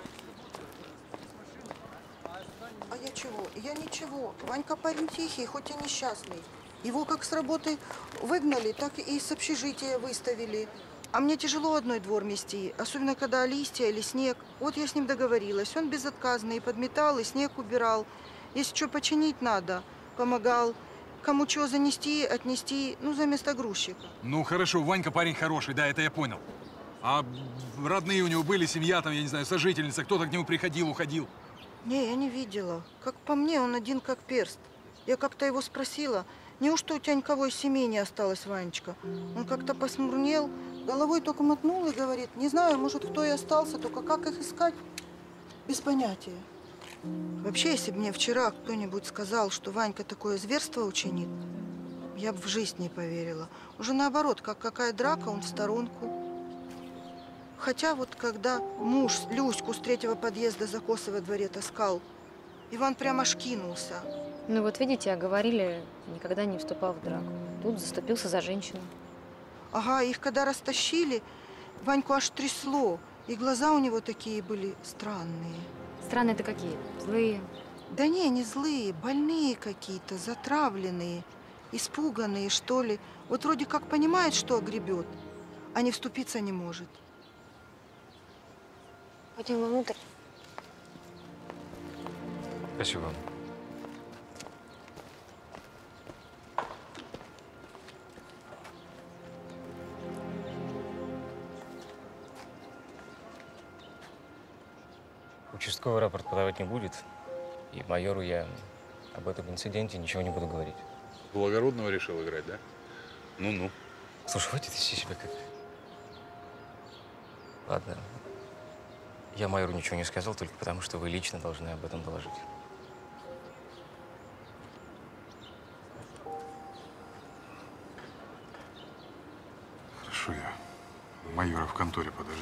А я чего? Я ничего. Ванька парень тихий, хоть и несчастный. Его как с работы выгнали, так и с общежития выставили. А мне тяжело одной двор мести, особенно когда листья или снег. Вот я с ним договорилась. Он безотказный, и подметал, и снег убирал. Если что починить надо, помогал. Кому чего занести, отнести, ну, за место грузчика. Ну, хорошо, Ванька парень хороший, да, это я понял. А родные у него были, семья там, я не знаю, сожительница, кто-то к нему приходил, уходил? Не, я не видела. Как по мне, он один как перст. Я как-то его спросила, Неужто у тебя никого из семьи не осталось, Ванечка? Он как-то посмурнел, головой только мотнул и говорит, не знаю, может, кто и остался, только как их искать? Без понятия. Вообще, если бы мне вчера кто-нибудь сказал, что Ванька такое зверство учинит, я бы в жизнь не поверила. Уже наоборот, как какая драка, он в сторонку. Хотя вот когда муж Люську с третьего подъезда за косы во дворе таскал, Иван прямо аж кинулся. Ну вот видите, а говорили, никогда не вступал в драку. Тут заступился за женщину. Ага, их когда растащили, Ваньку аж трясло. И глаза у него такие были странные. Странные-то какие? Злые? Да не, не злые, больные какие-то, затравленные, испуганные, что ли. Вот вроде как понимает, что огребет, а не вступиться не может. Пойдем вовнутрь. Спасибо. Участковый рапорт подавать не будет, и майору я об этом инциденте ничего не буду говорить. Благородного решил играть, да? Ну-ну. Слушай, хватит вести себя как… Ладно. Я майору ничего не сказал, только потому, что вы лично должны об этом доложить. Хорошо, я майора в конторе подожду.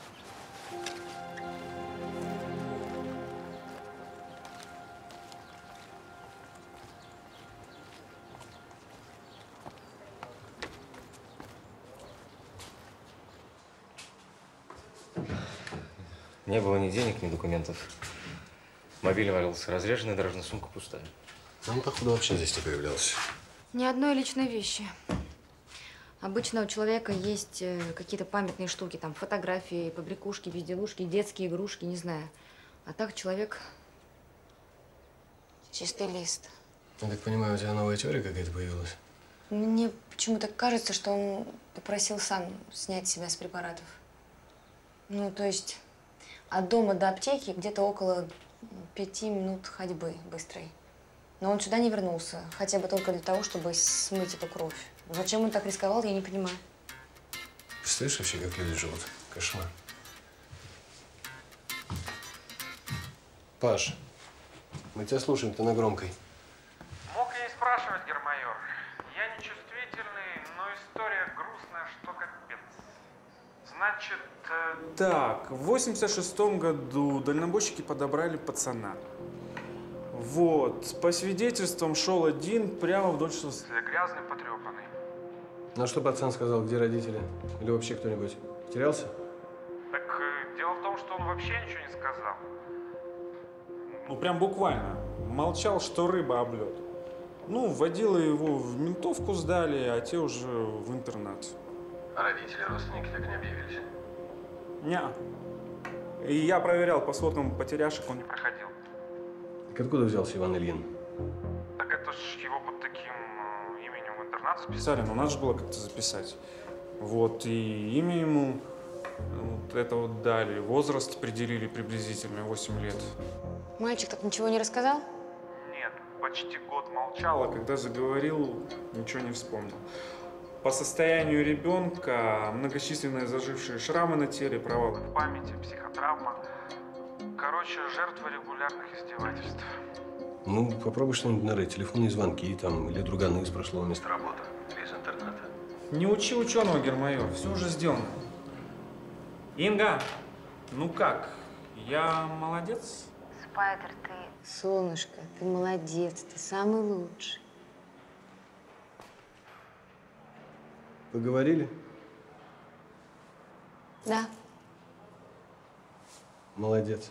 Не было ни денег, ни документов. Мобиль валился разряженный, дорожная сумка пустая. Он, походу, вообще здесь не появлялся. Ни одной личной вещи. Обычно у человека есть э, какие-то памятные штуки, там фотографии, побрякушки, безделушки, детские игрушки, не знаю. А так человек чистый лист. Я так понимаю, у тебя новая теория какая-то появилась? Мне почему-то кажется, что он попросил сам снять себя с препаратов. Ну, то есть от дома до аптеки где-то около пяти минут ходьбы быстрой. Но он сюда не вернулся, хотя бы только для того, чтобы смыть эту кровь. Зачем он так рисковал, я не понимаю. Представляешь вообще, как люди живут? Кошмар. Паш, мы тебя слушаем, ты на громкой. Мог я и спрашивать, гермайор. Я нечувствительный, но история грустная, что капец. Значит… Э... Так, в восемьдесят шестом году дальнобойщики подобрали пацана. Вот, по свидетельствам шел один прямо вдоль шоссе. Грязный, потрепанный. Ну, а что пацан сказал, где родители? Или вообще кто-нибудь? Потерялся? Так э, дело в том, что он вообще ничего не сказал. Ну, прям буквально. Молчал, что рыба об лед. Ну, водила его в ментовку сдали, а те уже в интернат. А родители, родственники так и не объявились? Неа. И я проверял по сводкам потеряшек, он не проходил. Так откуда взялся Иван Ильин? Так это ж его под таким э, именем в интернат записали. Писали, но надо же было как-то записать. Вот, и имя ему вот это вот дали. Возраст определили приблизительно, восемь лет. Мальчик так ничего не рассказал? Нет, почти год молчал, а когда заговорил, ничего не вспомнил. По состоянию ребенка многочисленные зажившие шрамы на теле, провалы в памяти, психотравма. Короче, жертва регулярных издевательств. Ну, попробуй что-нибудь нарыть. Телефонные звонки там, или друганы из прошлого места работы. Без интернета. Не учи ученого, гермайор. Все уже сделано. Инга, ну как? Я молодец? Спайдер, ты… Солнышко, ты молодец, ты самый лучший. Поговорили? Да. Молодец.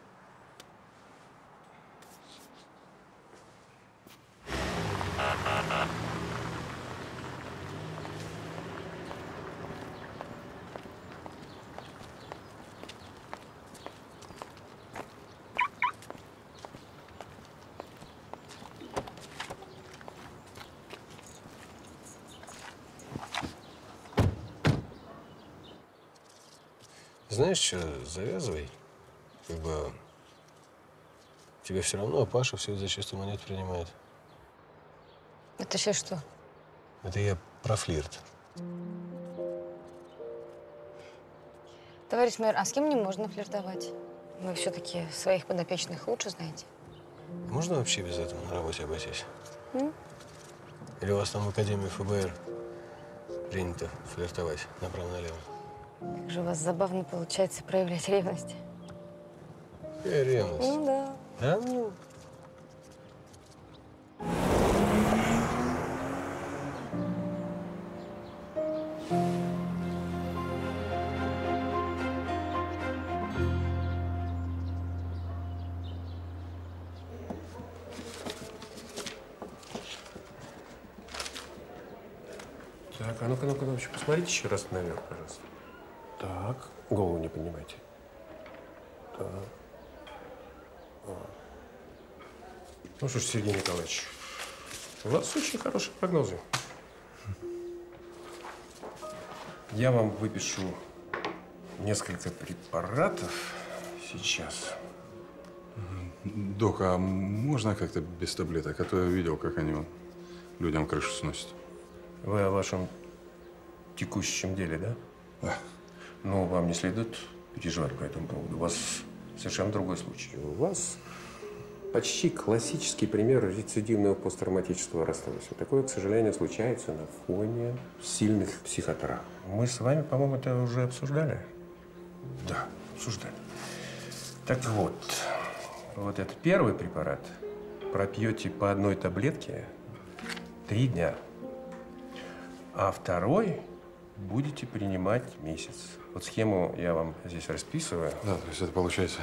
Знаешь что, завязывай. Как бы тебе все равно, а Паша все это за чистую монету принимает. Это сейчас что? Это я про флирт. Товарищ майор, а с кем не можно флиртовать? Вы все-таки своих подопечных лучше знаете. Можно вообще без этого на работе обойтись? М? Или у вас там в Академии ФБР принято флиртовать направо-налево? Как же у вас забавно получается проявлять ревность. Какая ревность? Ну да. Да ну? Так, а ну-ка, ну-ка, ну-ка, посмотрите еще раз наверх, пожалуйста. Так, голову не поднимайте. Так. А. Ну что ж, Сергей Николаевич, у вас очень хорошие прогнозы. Я вам выпишу несколько препаратов сейчас. Док, а можно как-то без таблеток? А то я видел, как они вон людям крышу сносят. Вы о вашем текущем деле, да? Да. Ну, вам не следует переживать по этому поводу. У вас совершенно другой случай. У вас почти классический пример рецидивного посттравматического расстройства. Такое, к сожалению, случается на фоне сильных психотравм. Мы с вами, по-моему, это уже обсуждали? Да, обсуждали. Так вот, вот этот первый препарат пропьете по одной таблетке три дня. А второй будете принимать месяц. Вот схему я вам здесь расписываю. Да, то есть это получается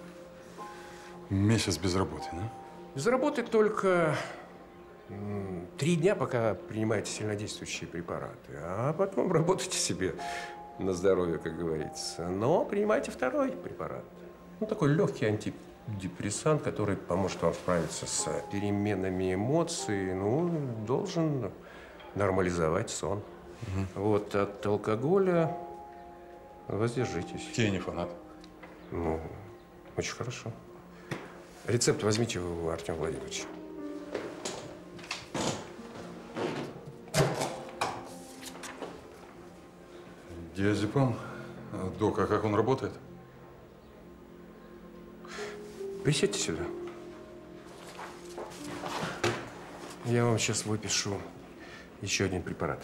месяц без работы, да? Без работы только м, три дня, пока принимаете сильнодействующие препараты. А потом работайте себе на здоровье, как говорится. Но принимайте второй препарат. Ну, такой легкий антидепрессант, который поможет вам справиться с переменами эмоций. Ну, должен нормализовать сон. Угу. Вот от алкоголя воздержитесь. Я не фанат. Ну, очень хорошо. Рецепт возьмите у Артема Владимировича. Диазепам? Док, а как он работает? Присядьте сюда. Я вам сейчас выпишу еще один препарат.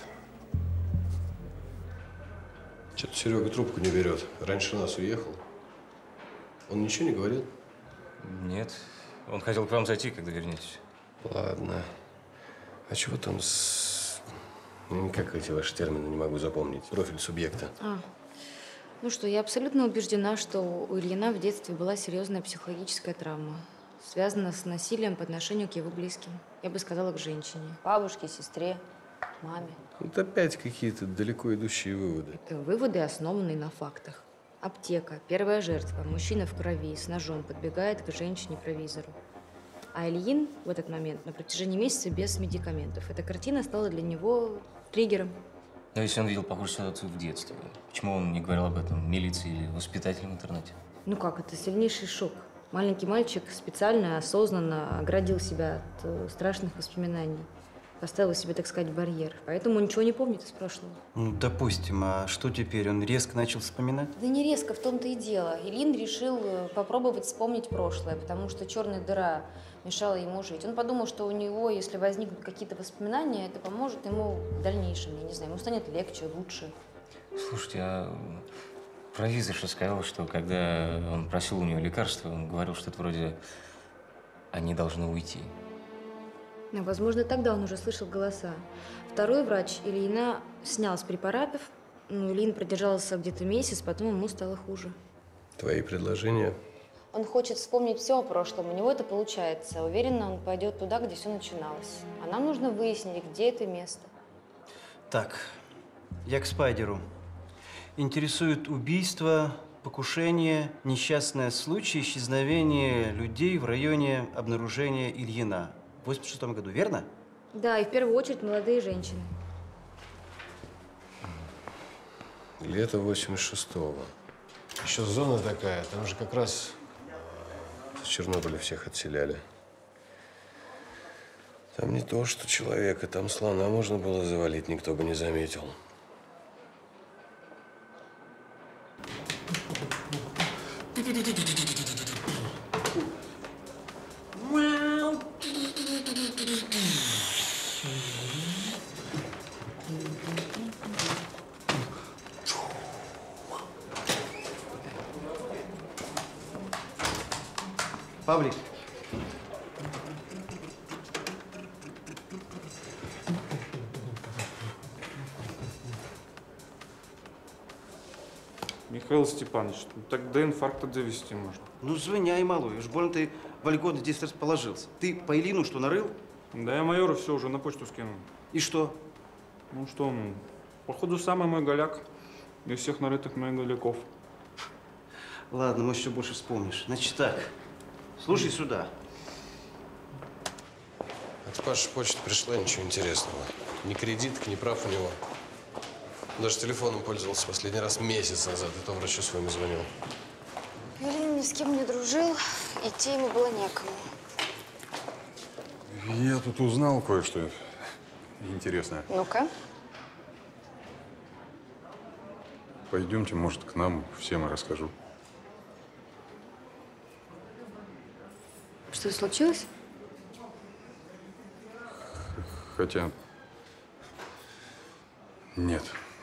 Что-то Серега трубку не берет. Раньше нас уехал. Он ничего не говорил? Нет. Он хотел к вам зайти, когда вернетесь. Ладно. А чего там с... Как эти ваши термины не могу запомнить. Профиль субъекта. А. Ну что, я абсолютно убеждена, что у Ильина в детстве была серьезная психологическая травма, связанная с насилием по отношению к его близким. Я бы сказала, к женщине. Бабушке, сестре, маме. Вот опять какие-то далеко идущие выводы. Это выводы, основанные на фактах. Аптека, первая жертва, мужчина в крови, с ножом подбегает к женщине-провизору. А Ильин в этот момент на протяжении месяца без медикаментов. Эта картина стала для него триггером. Но если он видел похожую ситуацию в детстве, почему он не говорил об этом милиции или воспитателям в интернете? Ну как, это сильнейший шок. Маленький мальчик специально, осознанно оградил себя от э, страшных воспоминаний. Поставил себе, так сказать, барьер. Поэтому он ничего не помнит из прошлого. Ну, допустим, а что теперь? Он резко начал вспоминать? Да не резко, в том-то и дело. Ильин решил э, попробовать вспомнить прошлое, потому что черная дыра мешала ему жить. Он подумал, что у него, если возникнут какие-то воспоминания, это поможет ему в дальнейшем. Я не знаю, ему станет легче, лучше. Слушайте, а провизорша сказала, что когда он просил у нее лекарства, он говорил что-то вроде «они должны уйти». Ну, возможно, тогда он уже слышал голоса. Второй врач Ильина снял с препаратов. Ну, Ильин продержался где-то месяц, потом ему стало хуже. Твои предложения? Он хочет вспомнить все о прошлом. У него это получается. Уверенно, он пойдет туда, где все начиналось. А нам нужно выяснить, где это место. Так, я к Спайдеру. Интересует убийство, покушение, несчастный случай исчезновения людей в районе обнаружения Ильина. В восемьдесят шестом году, верно? Да, и в первую очередь молодые женщины. Лето восемьдесят шестого. Еще зона такая, там же как раз с Чернобыля всех отселяли. Там не то, что человека, там слона можно было завалить, никто бы не заметил. Павлик. Михаил Степанович, ну, так до инфаркта довести можно. Ну, звоняй, малой. Уж больно ты вольготно здесь расположился. Ты по Илину что, нарыл? Да я майору все уже на почту скинул. И что? Ну что, ну, походу, самый мой голяк из всех нарытых моих голяков. Ладно, может, еще больше вспомнишь. Значит так, слушай сюда. От Паши почта пришла, ничего интересного. Ни кредиток, ни прав у него. Даже телефоном пользовался последний раз месяц назад, и то врачу своему звонил. Илин ни с кем не дружил, идти ему было некому. Я тут узнал кое-что интересное. Ну-ка. Пойдемте, может, к нам, всем и расскажу. Что случилось? Хотя… Нет.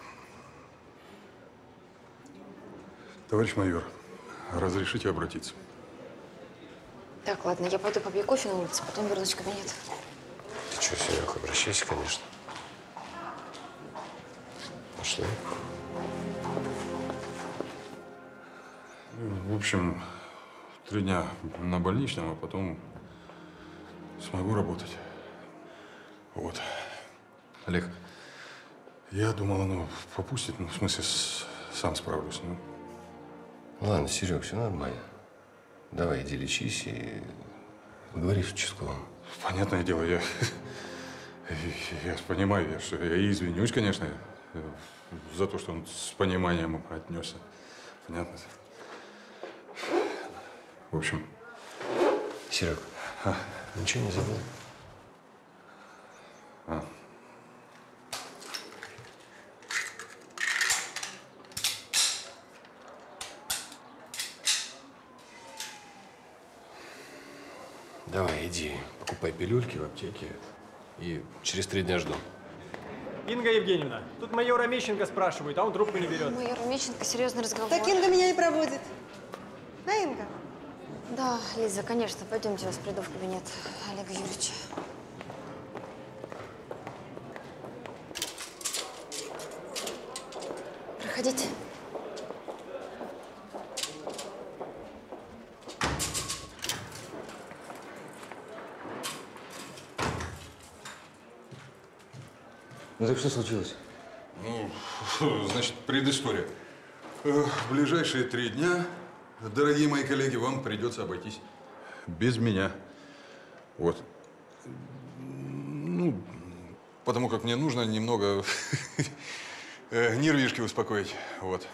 Товарищ майор, разрешите обратиться? Так, ладно, я пойду попью кофе на улице, потом вернусь в кабинет. Ты что, Серег, обращайся, конечно. Пошли. В общем, три дня на больничном, а потом смогу работать. Вот. Олег, я думал, оно попустит, ну, в смысле, с, сам справлюсь. Ну. Ладно, Серег, все нормально. Давай, иди лечись и поговори с участковым. Понятное дело, я, я понимаю, я, что я извинюсь, конечно, за то, что он с пониманием отнесся. Понятно. В общем… Серег, а? Ничего не забыл? А. Давай, иди, покупай пилюльки в аптеке и через три дня жду. Инга Евгеньевна, тут майор Амещенко спрашивает, а он трубку не берет. Майор Амещенко, серьезный разговор. Так Инга меня не проводит. Да, Инга? Да, Лиза, конечно. Пойдемте, я вас приду в кабинет Олега Юрьевича. Проходите. Ну так что случилось? Ну, значит, предыстория. В ближайшие три дня, дорогие мои коллеги, вам придется обойтись без меня. Вот. Ну, потому как мне нужно немного нервишки успокоить. Вот.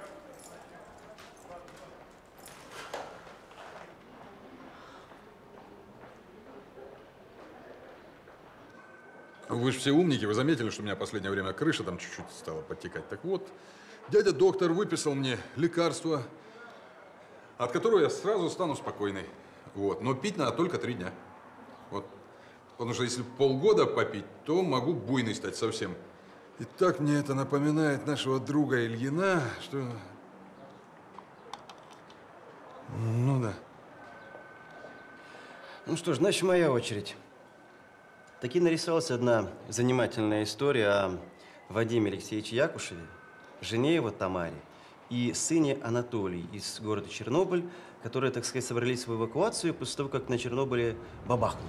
Вы же все умники, вы заметили, что у меня в последнее время крыша там чуть-чуть стала подтекать. Так вот, дядя доктор выписал мне лекарство, от которого я сразу стану спокойной. Вот. Но пить надо только три дня. Вот. Потому что если полгода попить, то могу буйной стать совсем. И так мне это напоминает нашего друга Ильина, что… Ну да. Ну что ж, значит, моя очередь. Таки нарисовалась одна занимательная история о Вадиме Алексеевиче Якушеве, жене его Тамаре и сыне Анатолии из города Чернобыль, которые, так сказать, собрались в эвакуацию после того, как на Чернобыле бабахнуло.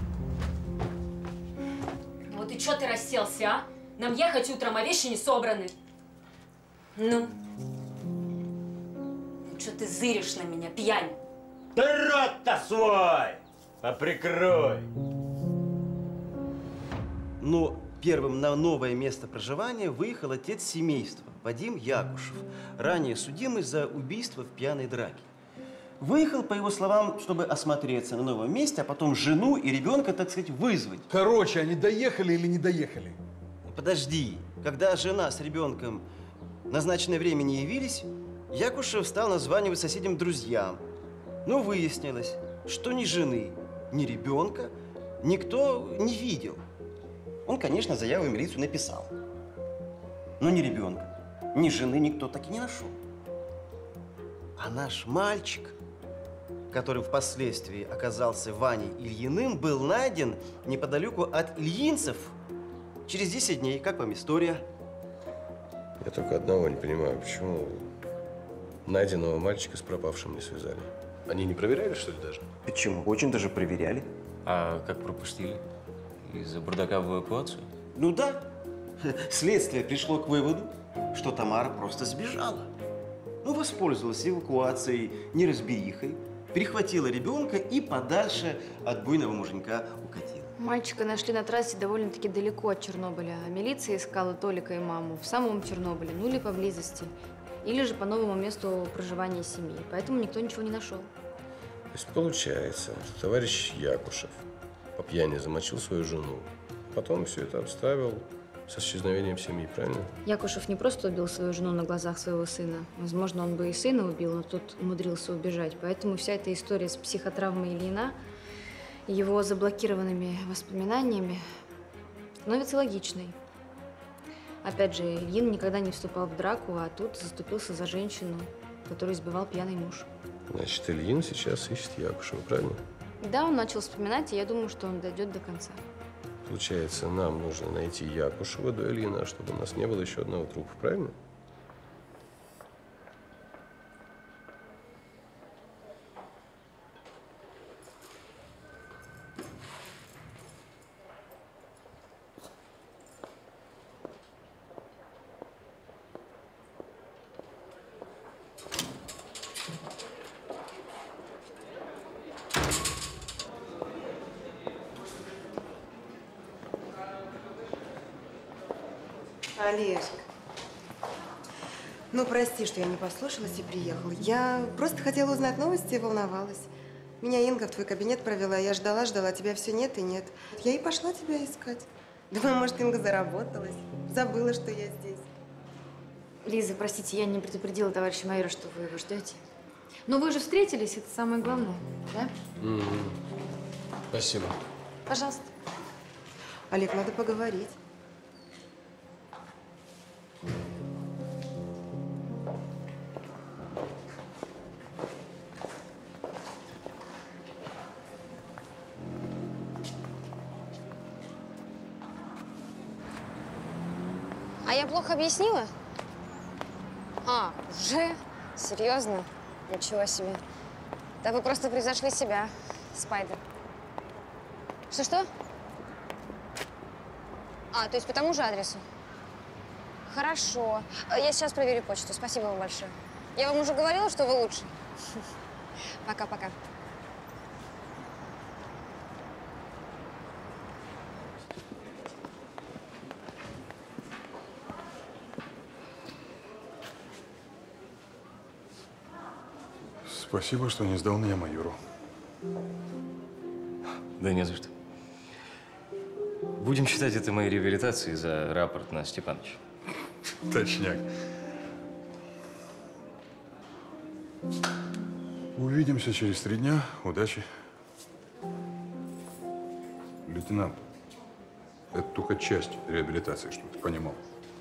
Вот и что ты расселся, а? Нам ехать утром, а вещи не собраны. Ну? Ну что ты зыришь на меня, пьянь? Ты рот-то свой! Поприкрой! Но первым на новое место проживания выехал отец семейства, Вадим Якушев, ранее судимый за убийство в пьяной драке. Выехал, по его словам, чтобы осмотреться на новом месте, а потом жену и ребенка, так сказать, вызвать. Короче, они доехали или не доехали? Подожди. Когда жена с ребенком в назначенное время не явились, Якушев стал названивать соседям-друзьям. Но выяснилось, что ни жены, ни ребенка никто не видел. Он, конечно, заяву в милицию написал. Но ни ребенка, ни жены никто так и не нашел. А наш мальчик, который впоследствии оказался Ваней Ильиным, был найден неподалеку от Ильинцев через десять дней. Как вам история? Я только одного не понимаю, почему найденного мальчика с пропавшим не связали. Они не проверяли, что ли, даже? Почему? Очень даже проверяли. А как пропустили? Из-за бардака в эвакуацию? Ну да. Следствие пришло к выводу, что Тамара просто сбежала. Ну, воспользовалась эвакуацией, неразберихой, перехватила ребенка и подальше от буйного муженька укатила. Мальчика нашли на трассе довольно-таки далеко от Чернобыля, а милиция искала Толика и маму в самом Чернобыле, ну или поблизости, или же по новому месту проживания семьи, поэтому никто ничего не нашел. То есть получается, что товарищ Якушев по пьяни замочил свою жену, потом все это обставил с исчезновением семьи, правильно? Якушев не просто убил свою жену на глазах своего сына. Возможно, он бы и сына убил, но тот умудрился убежать. Поэтому вся эта история с психотравмой Ильина и его заблокированными воспоминаниями становится логичной. Опять же, Ильин никогда не вступал в драку, а тут заступился за женщину, которую избивал пьяный муж. Значит, Ильин сейчас ищет Якушева, правильно? Да, он начал вспоминать, и я думаю, что он дойдет до конца. Получается, нам нужно найти Якушева до Ильина, чтобы у нас не было еще одного трупа, правильно? Олежка, ну прости, что я не послушалась и приехала. Я просто хотела узнать новости и волновалась. Меня Инга в твой кабинет провела, я ждала, ждала, тебя все нет и нет. Я и пошла тебя искать. Думаю, может, Инга заработалась, забыла, что я здесь. Лиза, простите, я не предупредила товарища майора, что вы его ждете. Но вы же встретились, это самое главное, да? Mm-hmm. Спасибо. Пожалуйста. Олег, надо поговорить. А я плохо объяснила? А, уже? Серьезно? Ничего себе. Да вы просто превзошли себя, Спайдер. Что-что? А, то есть по тому же адресу? Хорошо. Я сейчас проверю почту. Спасибо вам большое. Я вам уже говорила, что вы лучше. Пока-пока. Спасибо, что не сдал меня майору. Да не за что. Будем считать это моей реабилитацией за рапорт на Степановича. Точняк. Увидимся через три дня. Удачи. Лейтенант, это только часть реабилитации, чтобы ты понимал.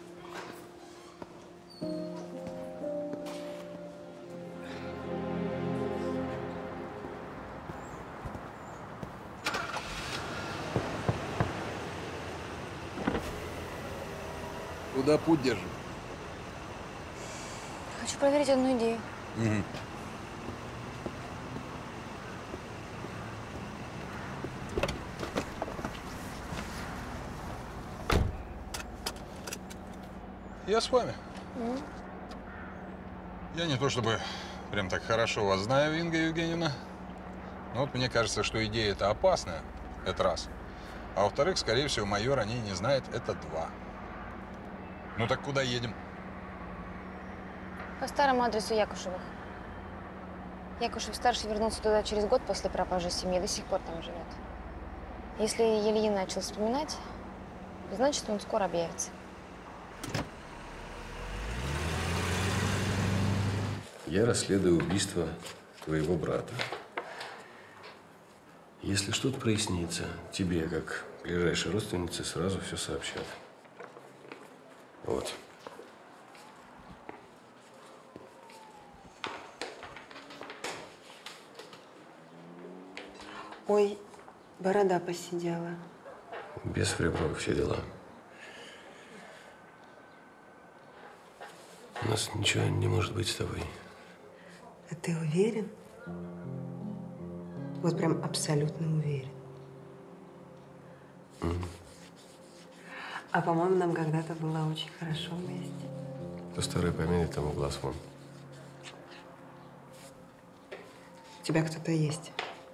Куда путь держим? Хочу проверить одну идею. Угу. Я с вами. Mm. Я не то чтобы прям так хорошо вас знаю, Инга Евгеньевна. Но вот мне кажется, что идея эта опасная. Это раз. А во-вторых, скорее всего, майор о ней не знает. Это два. Ну так куда едем? По старому адресу Якушевых. Якушев-старший вернулся туда через год после пропажи семьи, до сих пор там живет. Если Ильин начал вспоминать, значит, он скоро объявится. Я расследую убийство твоего брата. Если что-то прояснится, тебе, как ближайшей родственнице, сразу все сообщат. Вот. Ой, борода посидела. Без приборов все дела. У нас ничего не может быть с тобой. А ты уверен? Вот прям абсолютно уверен. Mm. А по-моему, нам когда-то было очень хорошо вместе. Кто старый помянет, тому глаз вон. У тебя кто-то есть.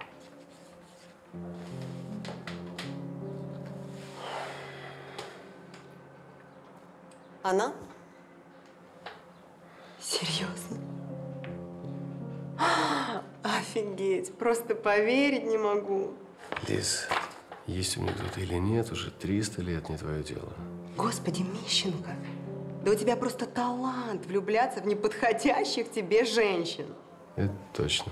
Она? Серьезно? Офигеть, просто поверить не могу. Лиз, есть у меня кто-то или нет, уже триста лет не твое дело. Господи, Мищенко, да у тебя просто талант влюбляться в неподходящих тебе женщин. Это точно.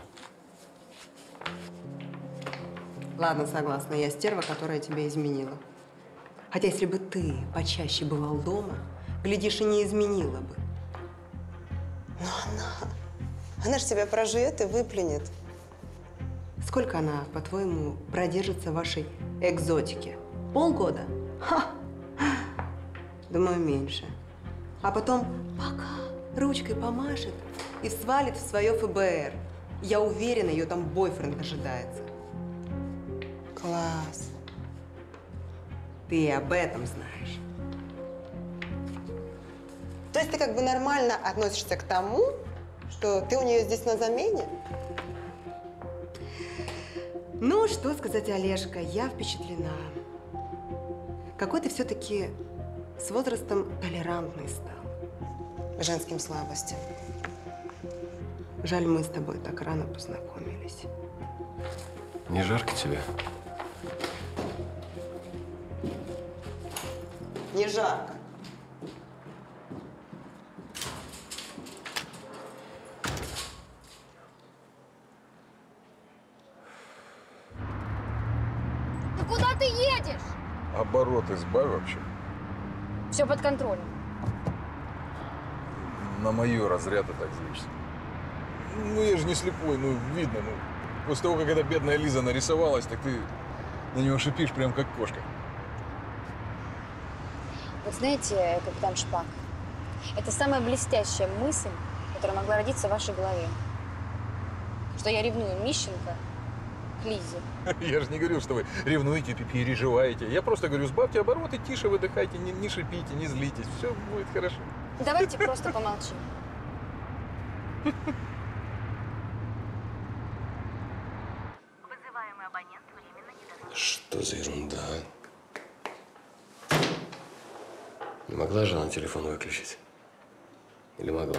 Ладно, согласна, я стерва, которая тебя изменила. Хотя если бы ты почаще бывал дома, глядишь, и не изменила бы. Но она, она же тебя прожует и выплюнет. Сколько она, по-твоему, продержится в вашей экзотике? Полгода? Ха! Думаю, меньше. А потом пока ручкой помашет и свалит в свое эф бэ эр. Я уверена, ее там бойфренд ожидается. Класс. Ты об этом знаешь. То есть ты как бы нормально относишься к тому, что ты у нее здесь на замене? Ну, что сказать, Олежка, я впечатлена. Какой ты все-таки с возрастом толерантный стал. К женским слабостям. Жаль, мы с тобой так рано познакомились. Не жарко тебе? Не жарко. Ты куда ты едешь? Оборот избавь вообще. Все под контролем. На майора зря ты так злишься. Ну, я же не слепой, ну, видно, ну. После того, как эта бедная Лиза нарисовалась, так ты на него шипишь прям как кошка. Вот знаете, капитан Шпак, это самая блестящая мысль, которая могла родиться в вашей голове. Что я ревную Мищенко к Лизе. Я же не говорил, что вы ревнуете, переживаете. Я просто говорю, сбавьте обороты, тише выдыхайте, не, не шипите, не злитесь. Все будет хорошо. Давайте просто помолчим. Что за ерунда? Не могла же она телефон выключить? Или могла?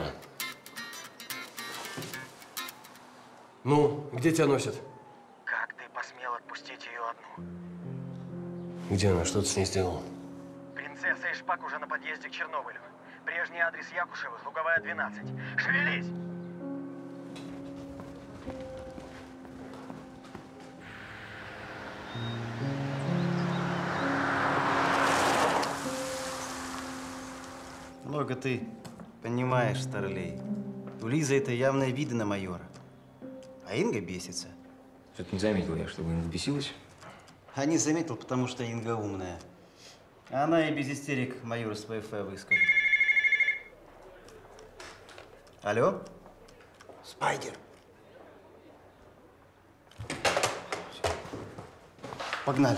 Ну, где тебя носят? Как ты посмел отпустить ее одну? Где она? Что ты с ней сделал? Принцесса и Шпак уже на подъезде к Чернобылю. Прежний адрес Якушевых, Луговая, двенадцать. Шевелись! Много ты понимаешь, старлей. У Лизы это явные виды на майора. А Инга бесится. Что-то не заметил я, чтобы Инга бесилась. А не заметил, потому что Инга умная. Она и без истерик майору свой эф выскажет. Алло? Спайдер. Погнали.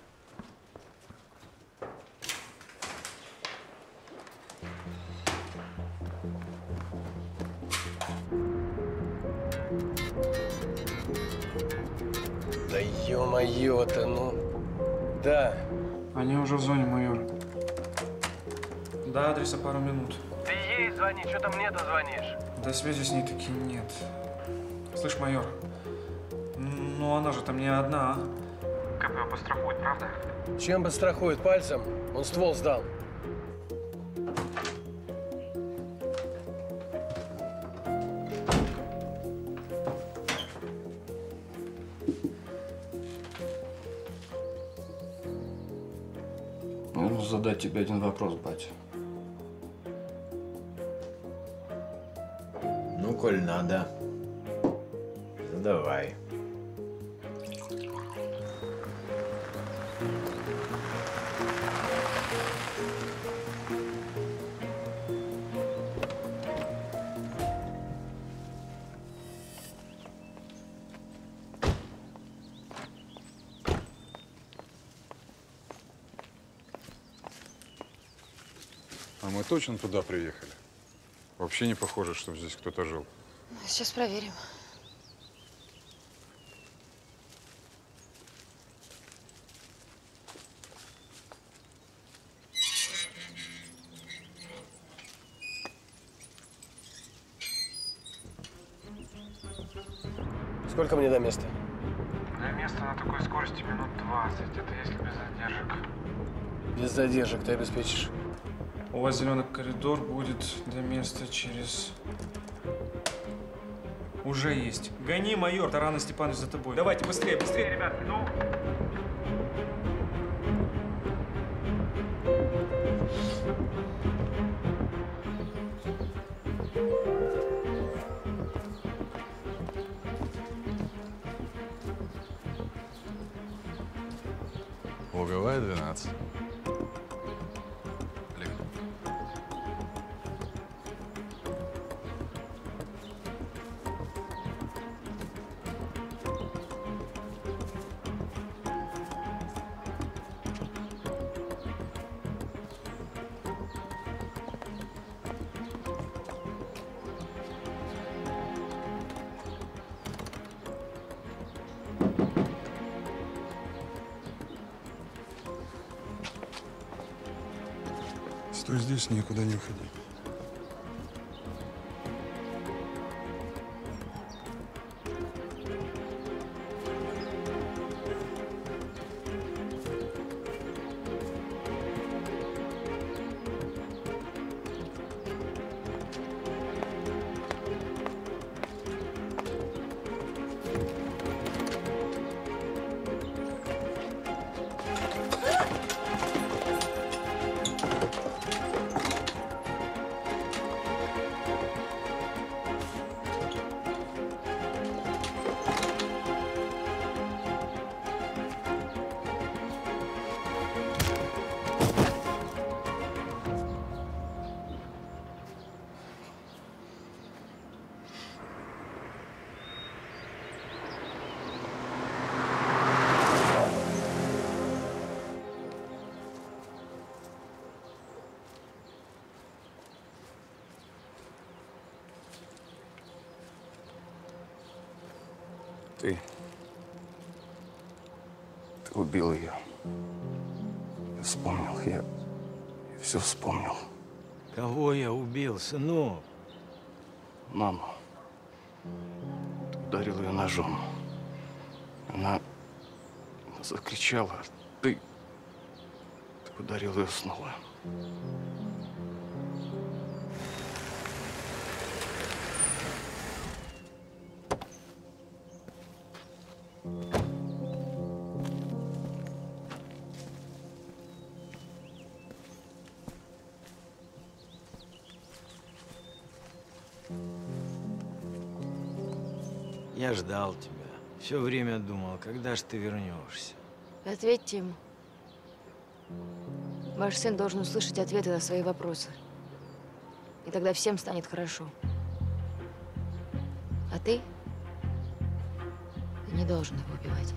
Да ё-моё-то, ну. Да. Они уже в зоне, майор. До адреса пару минут. Ты ей звони, что-то мне дозвонишь. До связи с ней таки нет. Слышь, майор, ну она же там не одна, а? КП пострахует, правда? Чем подстрахует? Пальцем? Он ствол сдал. Нужно задать тебе один вопрос, батя. Ну, коль надо, задавай. А мы точно туда приехали? Вообще не похоже, что здесь кто-то жил. Сейчас проверим. Сколько мне до места? До места на такой скорости минут двадцать. Это если без задержек. Без задержек ты обеспечишь. У вас зеленый коридор будет до места через... Уже есть. Гони, майор, Таран Степанович за тобой. Давайте быстрее, быстрее, ребят. Ну. Луговая, двенадцать. Стой здесь, никуда не уходи. Ты... Ты убил ее. Я вспомнил, я... я все вспомнил. Кого я убил, сынок? Маму. Ты ударил ее ножом. Она закричала. Ты... Ты ударил ее снова. Я ждал тебя. Все время думал, когда же ты вернешься. Ответьте ему. Ваш сын должен услышать ответы на свои вопросы. И тогда всем станет хорошо. А ты? Ты не должен его убивать.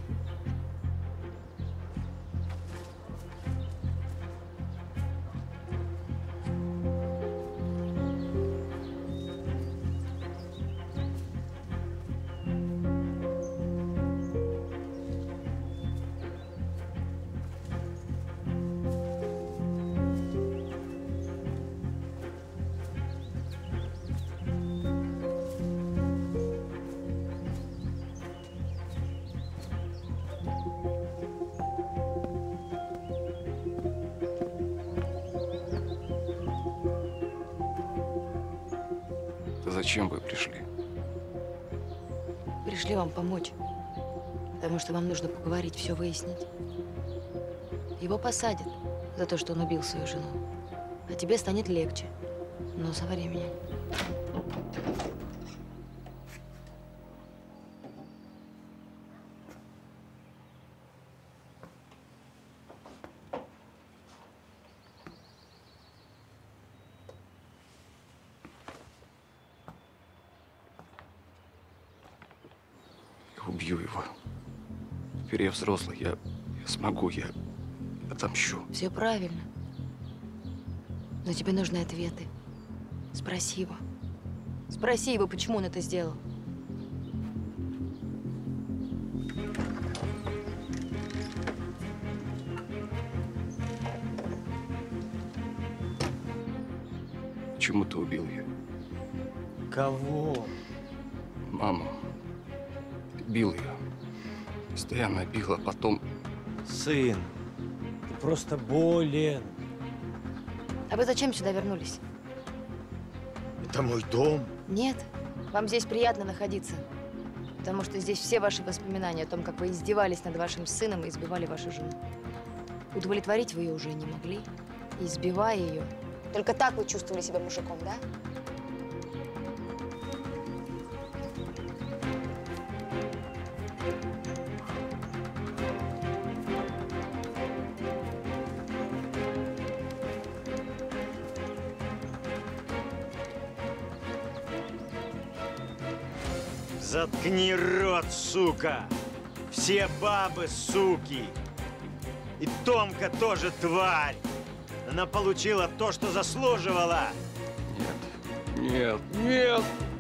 зачем вы пришли? Пришли вам помочь. Потому что вам нужно поговорить, все выяснить. Его посадят за то, что он убил свою жену. А тебе станет легче. Но со временем. Я убью его. Теперь я взрослый, я, я смогу, я отомщу. Все правильно. Но тебе нужны ответы. Спроси его. Спроси его, почему он это сделал. Почему ты убил ее? Кого? Маму. Ты бил ее. Постоянно бил, а потом… Сын, ты просто болен. А вы зачем сюда вернулись? Это мой дом. Нет, вам здесь приятно находиться. Потому что здесь все ваши воспоминания о том, как вы издевались над вашим сыном и избивали вашу жену. Удовлетворить вы ее уже не могли. Избивая ее. Только так вы чувствовали себя мужиком, да? Заткни рот, сука! Все бабы суки! И Томка тоже тварь! Она получила то, что заслуживала! Нет, нет!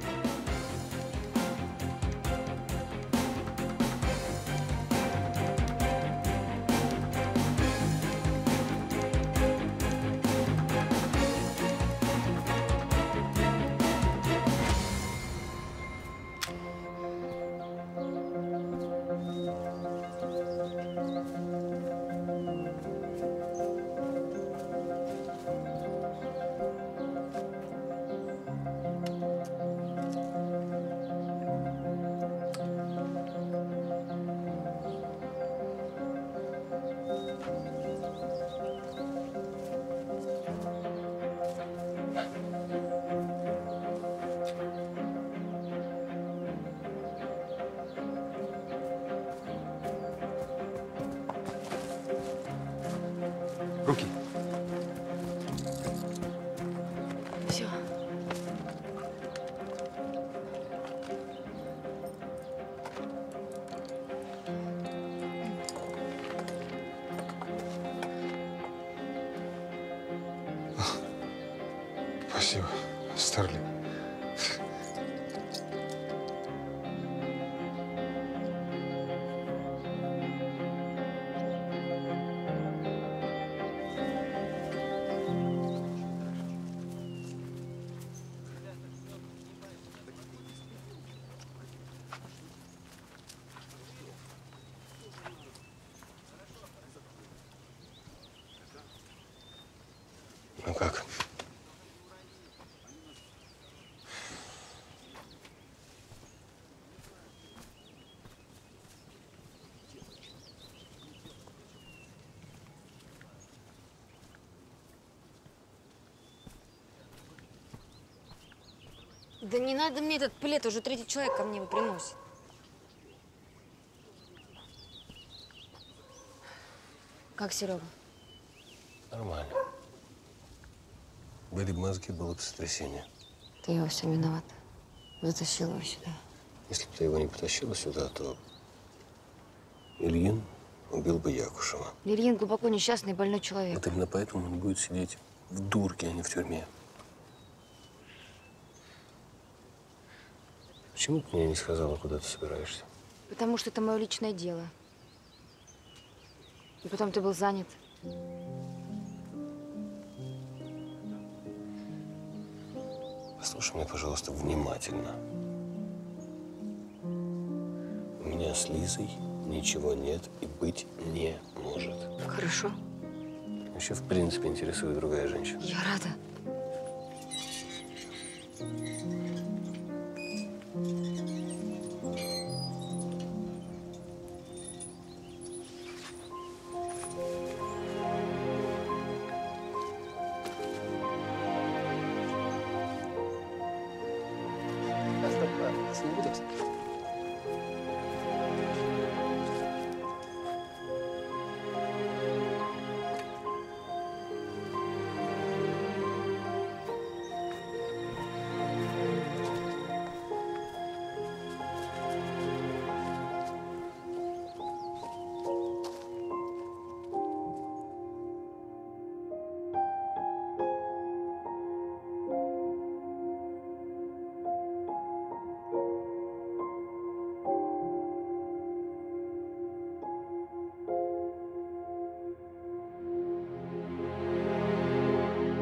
Руки. Все. Спасибо, Старлинг. Ну как? Да не надо мне этот плед, уже третий человек ко мне его приносит. Как Серега? Нормально. Были бы мозги, было бы сотрясение. Ты во всем виноват. Затащил его сюда. Если бы ты его не потащила сюда, то Ильин убил бы Якушева. Ильин глубоко несчастный и больной человек. Вот именно поэтому он будет сидеть в дурке, а не в тюрьме. Почему ты мне не сказала, куда ты собираешься? Потому что это мое личное дело. И потом ты был занят. Послушай меня, пожалуйста, внимательно. У меня с Лизой ничего нет и быть не может. Хорошо. Вообще, в принципе, интересует другая женщина. Я рада.